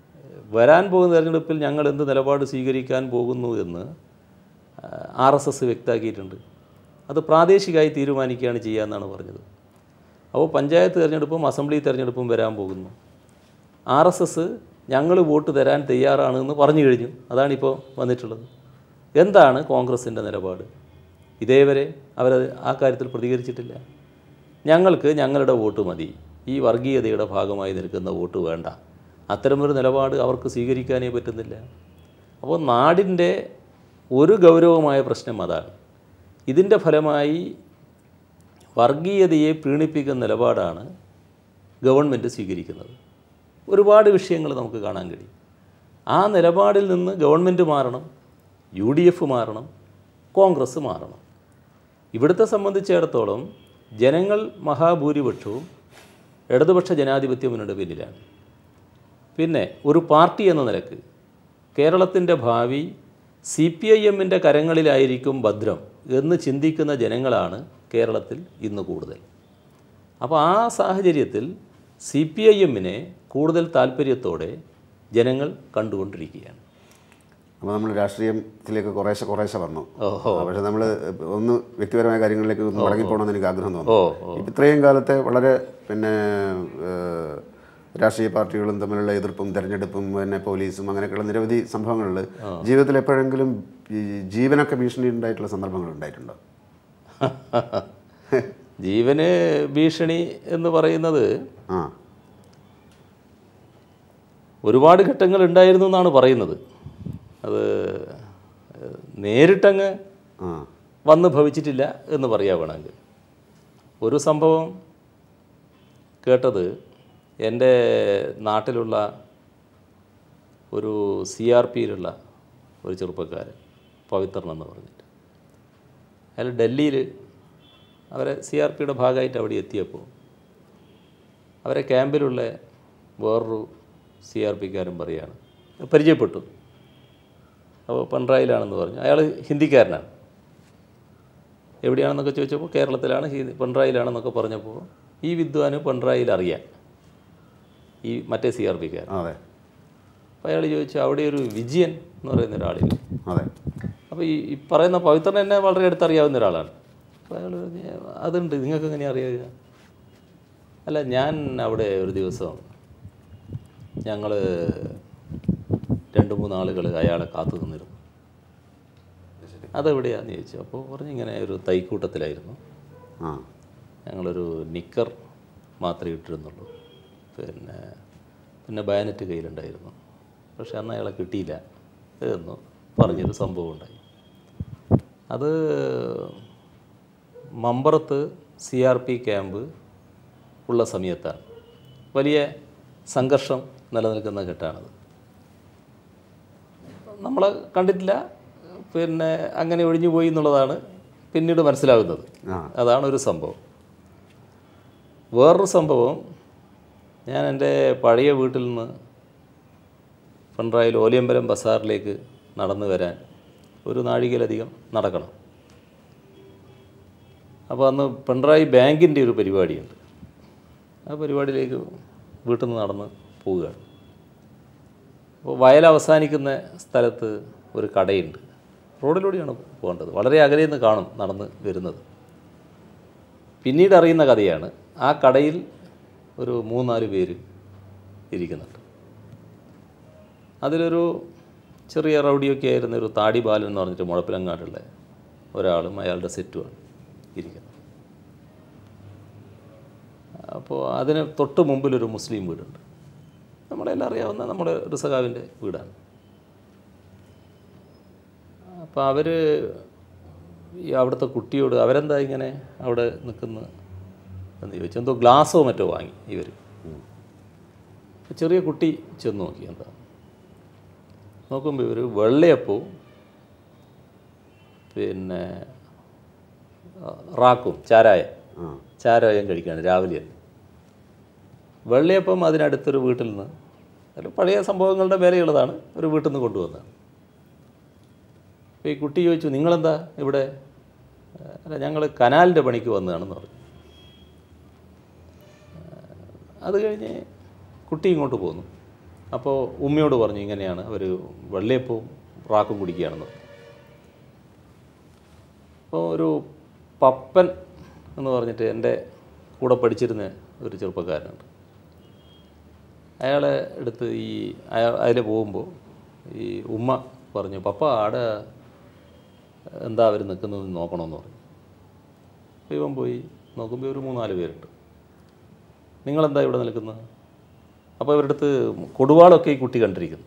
വരാൻ പോകുന്ന തെരഞ്ഞെടുപ്പിൽ ഞങ്ങൾ എന്ത് നിലപാട് സ്വീകരിക്കാൻ പോകുന്നു എന്ന് RSS വ്യക്തമാക്കിയിട്ടുണ്ട്. അത് പ്രാദേശികമായി തീരുമാനിക്കുകയാണ് ചെയ്യാമെന്നാണ് പറഞ്ഞത്. അപ്പോൾ പഞ്ചായത്ത് തിരഞ്ഞെടുപ്പും അസംബ്ലി തിരഞ്ഞെടുപ്പും വരാൻ പോകുന്നു. RSS ഞങ്ങൾ വോട്ട് തരാൻ തയ്യാറാണെന്ന് പറഞ്ഞു കഴിഞ്ഞു. അതാണിപ്പോൾ വന്നിട്ടുള്ളത്. എന്താണ് കോൺഗ്രസിൻ്റെ നിലപാട്? ഇതേവരെ അവരത് ആ കാര്യത്തിൽ പ്രതികരിച്ചിട്ടില്ല. ഞങ്ങൾക്ക് ഞങ്ങളുടെ വോട്ട് മതി, ഈ വർഗീയതയുടെ ഭാഗമായി നിൽക്കുന്ന വോട്ട് വേണ്ട, അത്തരമൊരു നിലപാട് അവർക്ക് സ്വീകരിക്കാനേ പറ്റുന്നില്ല. അപ്പോൾ നാടിൻ്റെ ഒരു ഗൗരവമായ പ്രശ്നം അതാണ്. ഇതിൻ്റെ ഫലമായി വർഗീയതയെ പ്രീണിപ്പിക്കുന്ന നിലപാടാണ് ഗവൺമെൻറ് സ്വീകരിക്കുന്നത്. ഒരുപാട് വിഷയങ്ങൾ നമുക്ക് കാണാൻ കഴിയും. ആ നിലപാടിൽ നിന്ന് ഗവൺമെൻറ് മാറണം, UDF മാറണം, കോൺഗ്രസ് മാറണം. ഇവിടുത്തെ സംബന്ധിച്ചിടത്തോളം ജനങ്ങൾ മഹാഭൂരിപക്ഷവും ഇടതുപക്ഷ ജനാധിപത്യ മുന്നണിയുടെ പിന്നിലാണ്. പിന്നെ ഒരു പാർട്ടി എന്ന നിലക്ക് കേരളത്തിൻ്റെ ഭാവി CPIMൻ്റെ കരങ്ങളിലായിരിക്കും ഭദ്രം എന്ന് ചിന്തിക്കുന്ന ജനങ്ങളാണ് കേരളത്തിൽ ഇന്ന് കൂടുതൽ. അപ്പോൾ ആ സാഹചര്യത്തിൽ CPIMനെ കൂടുതൽ താല്പര്യത്തോടെ ജനങ്ങൾ കണ്ടുകൊണ്ടിരിക്കുകയാണ്. അപ്പോൾ നമ്മൾ രാഷ്ട്രീയത്തിലേക്ക് കുറേശ്ശെ വന്നു. പക്ഷേ നമ്മൾ ഒന്ന് വ്യക്തിപരമായ കാര്യങ്ങളിലേക്ക് ഒന്ന് മടങ്ങിപ്പോകണമെന്ന് എനിക്ക് ആഗ്രഹം തോന്നുന്നു. ഇത്രയും കാലത്തെ വളരെ രാഷ്ട്രീയ പാർട്ടികളും തമ്മിലുള്ള എതിർപ്പും തെരഞ്ഞെടുപ്പും പോലീസും അങ്ങനെയൊക്കെയുള്ള നിരവധി സംഭവങ്ങളിൽ ജീവിതത്തിൽ എപ്പോഴെങ്കിലും ജീവനൊക്കെ ഭീഷണി ഉണ്ടായിട്ടുള്ള സന്ദർഭങ്ങൾ ഉണ്ടായിട്ടുണ്ടോ? ജീവന് ഭീഷണി എന്ന് പറയുന്നത് ഒരുപാട് ഘട്ടങ്ങൾ ഉണ്ടായിരുന്നു എന്നാണ് പറയുന്നത്. അത് നേരിട്ടങ്ങ് വന്ന് ഭവിച്ചിട്ടില്ല എന്ന് പറയാൻ വേണമെങ്കിൽ. ഒരു സംഭവം കേട്ടത് എൻ്റെ നാട്ടിലുള്ള ഒരു CRPയിലുള്ള ഒരു ചെറുപ്പക്കാരൻ പവിത്രൻ എന്ന് പറഞ്ഞിട്ട്, അയാൾ ഡൽഹിയിൽ അവരെ CRPയുടെ ഭാഗമായിട്ട് അവിടെ എത്തിയപ്പോൾ അവരെ ക്യാമ്പിലുള്ള വേറൊരു CRPക്കാരൻ പറയുകയാണ്, പരിചയപ്പെട്ടു. അപ്പോൾ പിണറായിലാണെന്ന് പറഞ്ഞു. അയാൾ ഹിന്ദിക്കാരനാണ്. എവിടെയാണെന്നൊക്കെ ചോദിച്ചപ്പോൾ കേരളത്തിലാണ്, പിണറായിലാണെന്നൊക്കെ പറഞ്ഞപ്പോൾ ഈ വിദ്വാന് പിണറായിൽ അറിയാം, ഈ മറ്റേ CRPക്കാരൻ. അതെ. അപ്പോൾ അയാൾ ചോദിച്ചു, അവിടെ ഒരു വിജയൻ എന്ന് പറയുന്ന ഒരാളില്ല. അതെ. അപ്പോൾ ഈ പറയുന്ന പവിത്രൻ എന്നെ വളരെ അടുത്തറിയാവുന്ന ഒരാളാണ്. അപ്പോൾ അയാൾ പറഞ്ഞു, അതുണ്ട്, നിങ്ങൾക്ക് എങ്ങനെയാണ് അറിയുക? അല്ല, ഞാൻ അവിടെ ഒരു ദിവസം ഞങ്ങൾ 2-3 ആളുകൾ അയാളെ കാത്തു നിന്നിരുന്നു. അതെവിടെയാണെന്ന് ചോദിച്ചു. അപ്പോൾ പറഞ്ഞു, ഇങ്ങനെ ഒരു തൈക്കൂട്ടത്തിലായിരുന്നു, ഞങ്ങളൊരു നിക്കർ മാത്രമേ ഇട്ടിരുന്നുള്ളൂ, പിന്നെ ബാനറ്റ് കയ്യിലുണ്ടായിരുന്നു, പക്ഷെ അന്ന് അയാളെ കിട്ടിയില്ല എന്ന് പറഞ്ഞൊരു സംഭവം ഉണ്ടായി. അത് മമ്പറത്ത് CRP ക്യാമ്പ് ഉള്ള സമയത്താണ്. വലിയ സംഘർഷം നിലനിൽക്കുന്ന ഘട്ടമാണത്. നമ്മളെ കണ്ടിട്ടില്ല, പിന്നെ അങ്ങനെ ഒഴിഞ്ഞു പോയി എന്നുള്ളതാണ് പിന്നീട് മനസ്സിലാകുന്നത്. അതാണ് ഒരു സംഭവം. വേറൊരു സംഭവം, ഞാൻ എൻ്റെ പഴയ വീട്ടിൽ നിന്ന് പിണറായിൽ ഓലിയമ്പലം ബസാറിലേക്ക് നടന്നു വരാൻ ഒരു നാഴികയിലധികം നടക്കണം. അപ്പോൾ അന്ന് പിണറായി ബാങ്കിൻ്റെ ഒരു പരിപാടിയുണ്ട്. ആ പരിപാടിയിലേക്ക് വീട്ടിൽ നിന്ന് നടന്ന് പോവുകയാണ്. അപ്പോൾ വയൽ അവസാനിക്കുന്ന സ്ഥലത്ത് ഒരു കടയുണ്ട്. റോഡിലൂടെയാണ് പോകേണ്ടത്. വളരെ അകലെ നിന്ന് കാണും നടന്ന് വരുന്നത്. പിന്നീട് അറിയുന്ന കഥയാണ്, ആ കടയിൽ ഒരു 3-4 പേര് ഇരിക്കുന്നുണ്ട്. അതിലൊരു ചെറിയ റൗഡിയൊക്കെ ആയിരുന്ന ഒരു താടി ബാലൻ എന്ന് പറഞ്ഞിട്ട് മുഴപ്പിലങ്ങാടുള്ള ഒരാളും അയാളുടെ സെറ്റുമാണ് ഇരിക്കുന്നത്. അപ്പോൾ അതിന് തൊട്ട് മുമ്പിലൊരു മുസ്ലിം വീടുണ്ട്. നമ്മളെല്ലാം അറിയാവുന്ന നമ്മുടെ ഒരു സഖാവിൻ്റെ വീടാണ്. അപ്പോൾ അവർ അവിടുത്തെ കുട്ടിയോട്, അവരെന്താ ഇങ്ങനെ അവിടെ നിൽക്കുന്നു എന്ന് ചോദിച്ചു. എന്തോ ഗ്ലാസ്സോ മറ്റോ വാങ്ങി ഇവർ. ചെറിയ കുട്ടി ചെന്ന് നോക്കി, എന്താ നോക്കുമ്പോൾ ഇവർ വെള്ളയപ്പവും പിന്നെ റാക്കും ചാരായം കഴിക്കുകയാണ് രാവിലെ തന്നെ. വെള്ളയപ്പം അതിനടുത്തൊരു വീട്ടിൽ നിന്ന്, അതിൽ പഴയ സംഭവങ്ങളുടെ വിലയുള്ളതാണ്, ഒരു വീട്ടിൽ നിന്ന് കൊണ്ടുവന്നതാണ്. അപ്പോൾ ഈ കുട്ടി ചോദിച്ചു, നിങ്ങളെന്താ ഇവിടെ? അല്ല, ഞങ്ങൾ കനാലിൻ്റെ പണിക്ക് വന്നതാണെന്ന് പറഞ്ഞു. അത് കഴിഞ്ഞ് കുട്ടി ഇങ്ങോട്ട് പോന്നു. അപ്പോൾ ഉമ്മയോട് പറഞ്ഞു ഇങ്ങനെയാണ് അവർ വെള്ളയപ്പവും റാക്കും കുടിക്കുകയാണെന്ന്. അപ്പോൾ ഒരു പപ്പൻ എന്ന് പറഞ്ഞിട്ട് എൻ്റെ കൂടെ പഠിച്ചിരുന്ന ഒരു ചെറുപ്പക്കാരനുണ്ട്. അയാളെ അടുത്ത് അതിൽ പോകുമ്പോൾ ഈ ഉമ്മ പറഞ്ഞു, പപ്പ ആടെ എന്താ അവർ നിൽക്കുന്നത് നോക്കണമെന്ന് പറഞ്ഞു. അപ്പോൾ ഇവൻ പോയി നോക്കുമ്പോൾ ഒരു 3-4 പേരുണ്ട്. നിങ്ങളെന്താ ഇവിടെ നിൽക്കുന്നത്? അപ്പോൾ ഇവരുടെ അടുത്ത് കൊടുവാളൊക്കെ ഈ കുട്ടി കണ്ടിരിക്കുന്നു.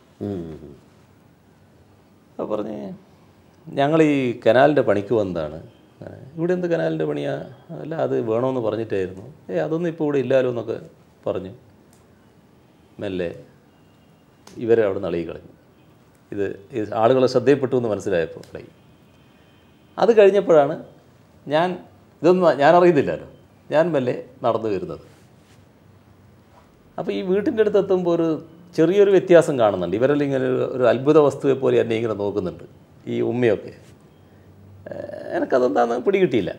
അപ്പോൾ പറഞ്ഞ് ഞങ്ങൾ ഈ കനാലിൻ്റെ പണിക്ക് വന്നതാണ്. ഇവിടെ എന്ത് കനാലിൻ്റെ പണിയാ? അല്ല അത് വേണമെന്ന് പറഞ്ഞിട്ടായിരുന്നു. അതൊന്നും ഇപ്പോൾ ഇവിടെ ഇല്ലല്ലോ എന്നൊക്കെ പറഞ്ഞു. മെല്ലെ ഇവരെ അവിടെ നളകി കളഞ്ഞു. ഇത് ആളുകളെ ശ്രദ്ധയിൽപ്പെട്ടു എന്ന് മനസ്സിലായപ്പോൾ കളയി. അത് കഴിഞ്ഞപ്പോഴാണ് ഇതൊന്നും ഞാൻ അറിയുന്നില്ലല്ലോ, ഞാൻ മെല്ലെ നടന്നു വരുന്നത്. അപ്പോൾ ഈ വീട്ടിൻ്റെ അടുത്ത് എത്തുമ്പോൾ ഒരു ചെറിയൊരു വ്യത്യാസം കാണുന്നുണ്ട്. ഇവരെല്ലാം ഇങ്ങനെ ഒരു അത്ഭുത വസ്തുവെ പോലെ എന്നെ ഇങ്ങനെ നോക്കുന്നുണ്ട്, ഈ ഉമ്മയൊക്കെ. എനിക്കതെന്താണെന്ന് പിടികിട്ടിയില്ല.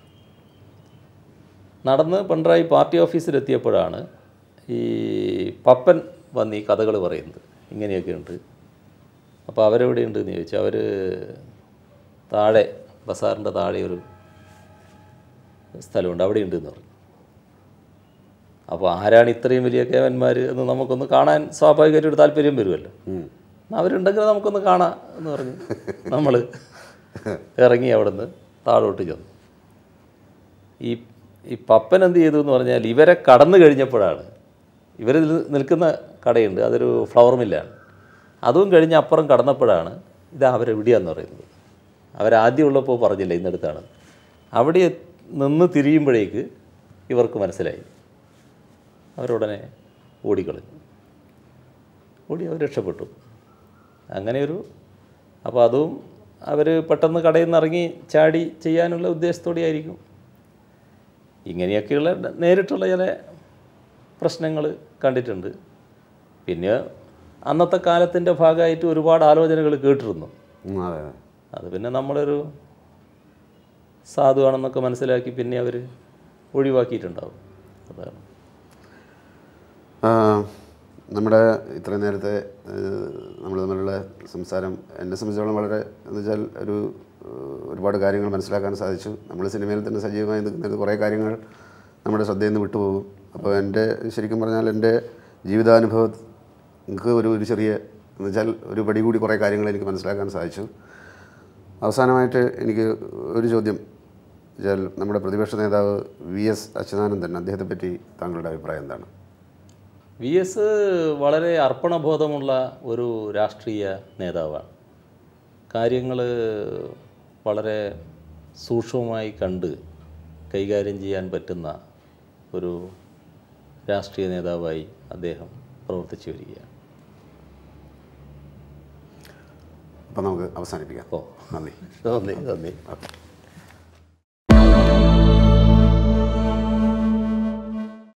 നടന്ന് പിണറായി പാർട്ടി ഓഫീസിലെത്തിയപ്പോഴാണ് ഈ പപ്പൻ വന്ന് ഈ കഥകൾ പറയുന്നത്. ഇങ്ങനെയൊക്കെ ഉണ്ട്. അപ്പോൾ അവരെവിടെയുണ്ട് എന്ന് ചോദിച്ചു. അവർ താഴെ ബസാറിൻ്റെ താഴെ ഒരു സ്ഥലമുണ്ട്, അവിടെ ഉണ്ട് എന്ന് പറഞ്ഞു. അപ്പോൾ ആരാണ് ഇത്രയും വലിയ കേവന്മാർ എന്ന് നമുക്കൊന്ന് കാണാൻ സ്വാഭാവികമായിട്ടൊരു താല്പര്യം വരുമല്ലോ. അവരുണ്ടെങ്കിൽ നമുക്കൊന്ന് കാണാം എന്ന് പറഞ്ഞ് നമ്മൾ ഇറങ്ങി അവിടെ നിന്ന് താഴോട്ട് ചെന്നു. ഈ പപ്പൻ എന്ത് ചെയ്തു എന്ന് പറഞ്ഞാൽ ഇവരെ കടന്നു കഴിഞ്ഞപ്പോഴാണ്, ഇവർ നിൽക്കുന്ന കടയുണ്ട്, അതൊരു ഫ്ലവർ മില്ലാണ്. അതും കഴിഞ്ഞ് അപ്പുറം കടന്നപ്പോഴാണ് ഇത് അവരെവിടെയാണെന്ന് പറയുന്നത്. അവരാദ്യം ഉള്ളപ്പോൾ പറഞ്ഞില്ല ഇന്നടുത്താണ്. അവിടെ നിന്ന് തിരിയുമ്പോഴേക്ക് ഇവർക്ക് മനസ്സിലായി. അവരുടനെ ഓടിക്കളഞ്ഞു. അവർ രക്ഷപ്പെട്ടു. അങ്ങനെയൊരു അപ്പോൾ അതും അവർ പെട്ടെന്ന് കടയിൽ നിന്ന് ഇറങ്ങി ചാടി ചെയ്യാനുള്ള ഉദ്ദേശത്തോടെ ആയിരിക്കും. ഇങ്ങനെയൊക്കെയുള്ള നേരിട്ടുള്ള ചില പ്രശ്നങ്ങൾ കണ്ടിട്ടുണ്ട്. പിന്നെ അന്നത്തെ കാലത്തിൻ്റെ ഭാഗമായിട്ട് ഒരുപാട് ആലോചനകൾ കേട്ടിരുന്നു. അത് പിന്നെ നമ്മളൊരു സാധുവാണെന്നൊക്കെ മനസ്സിലാക്കി പിന്നെ അവർ ഒഴിവാക്കിയിട്ടുണ്ടാവും. അതാണ് നമ്മുടെ ഇത്രയും നേരത്തെ നമ്മൾ തമ്മിലുള്ള സംസാരം എന്നെ സംബന്ധിച്ചോളം വളരെ എന്ന് വെച്ചാൽ ഒരുപാട് കാര്യങ്ങൾ മനസ്സിലാക്കാൻ സാധിച്ചു. നമ്മൾ സിനിമയിൽ തന്നെ സജീവമായി നിൽക്കുന്നത് കുറേ കാര്യങ്ങൾ നമ്മുടെ ശ്രദ്ധയിൽ നിന്ന് വിട്ടുപോകും. അപ്പോൾ എൻ്റെ ശരിക്കും പറഞ്ഞാൽ എൻ്റെ ജീവിതാനുഭവങ്ങൾക്ക് ഒരു ചെറിയ എന്ന് വെച്ചാൽ ഒരു പടി കൂടി കുറേ കാര്യങ്ങൾ എനിക്ക് മനസ്സിലാക്കാൻ സാധിച്ചു. അവസാനമായിട്ട് എനിക്ക് ഒരു ചോദ്യം വെച്ചാൽ, നമ്മുടെ പ്രതിപക്ഷ നേതാവ് VS അച്യുതാനന്ദൻ, അദ്ദേഹത്തെപ്പറ്റി താങ്കളുടെ അഭിപ്രായം എന്താണ്? VS വളരെ അർപ്പണബോധമുള്ള ഒരു രാഷ്ട്രീയ നേതാവാണ്. കാര്യങ്ങൾ വളരെ സൂക്ഷ്മമായി കണ്ട് കൈകാര്യം ചെയ്യാൻ പറ്റുന്ന ഒരു രാഷ്ട്രീയ നേതാവായി അദ്ദേഹം പ്രവർത്തിച്ചു വരികയാണ്. അപ്പോൾ നമുക്ക് അവസാനിപ്പിക്കാം. നന്ദി.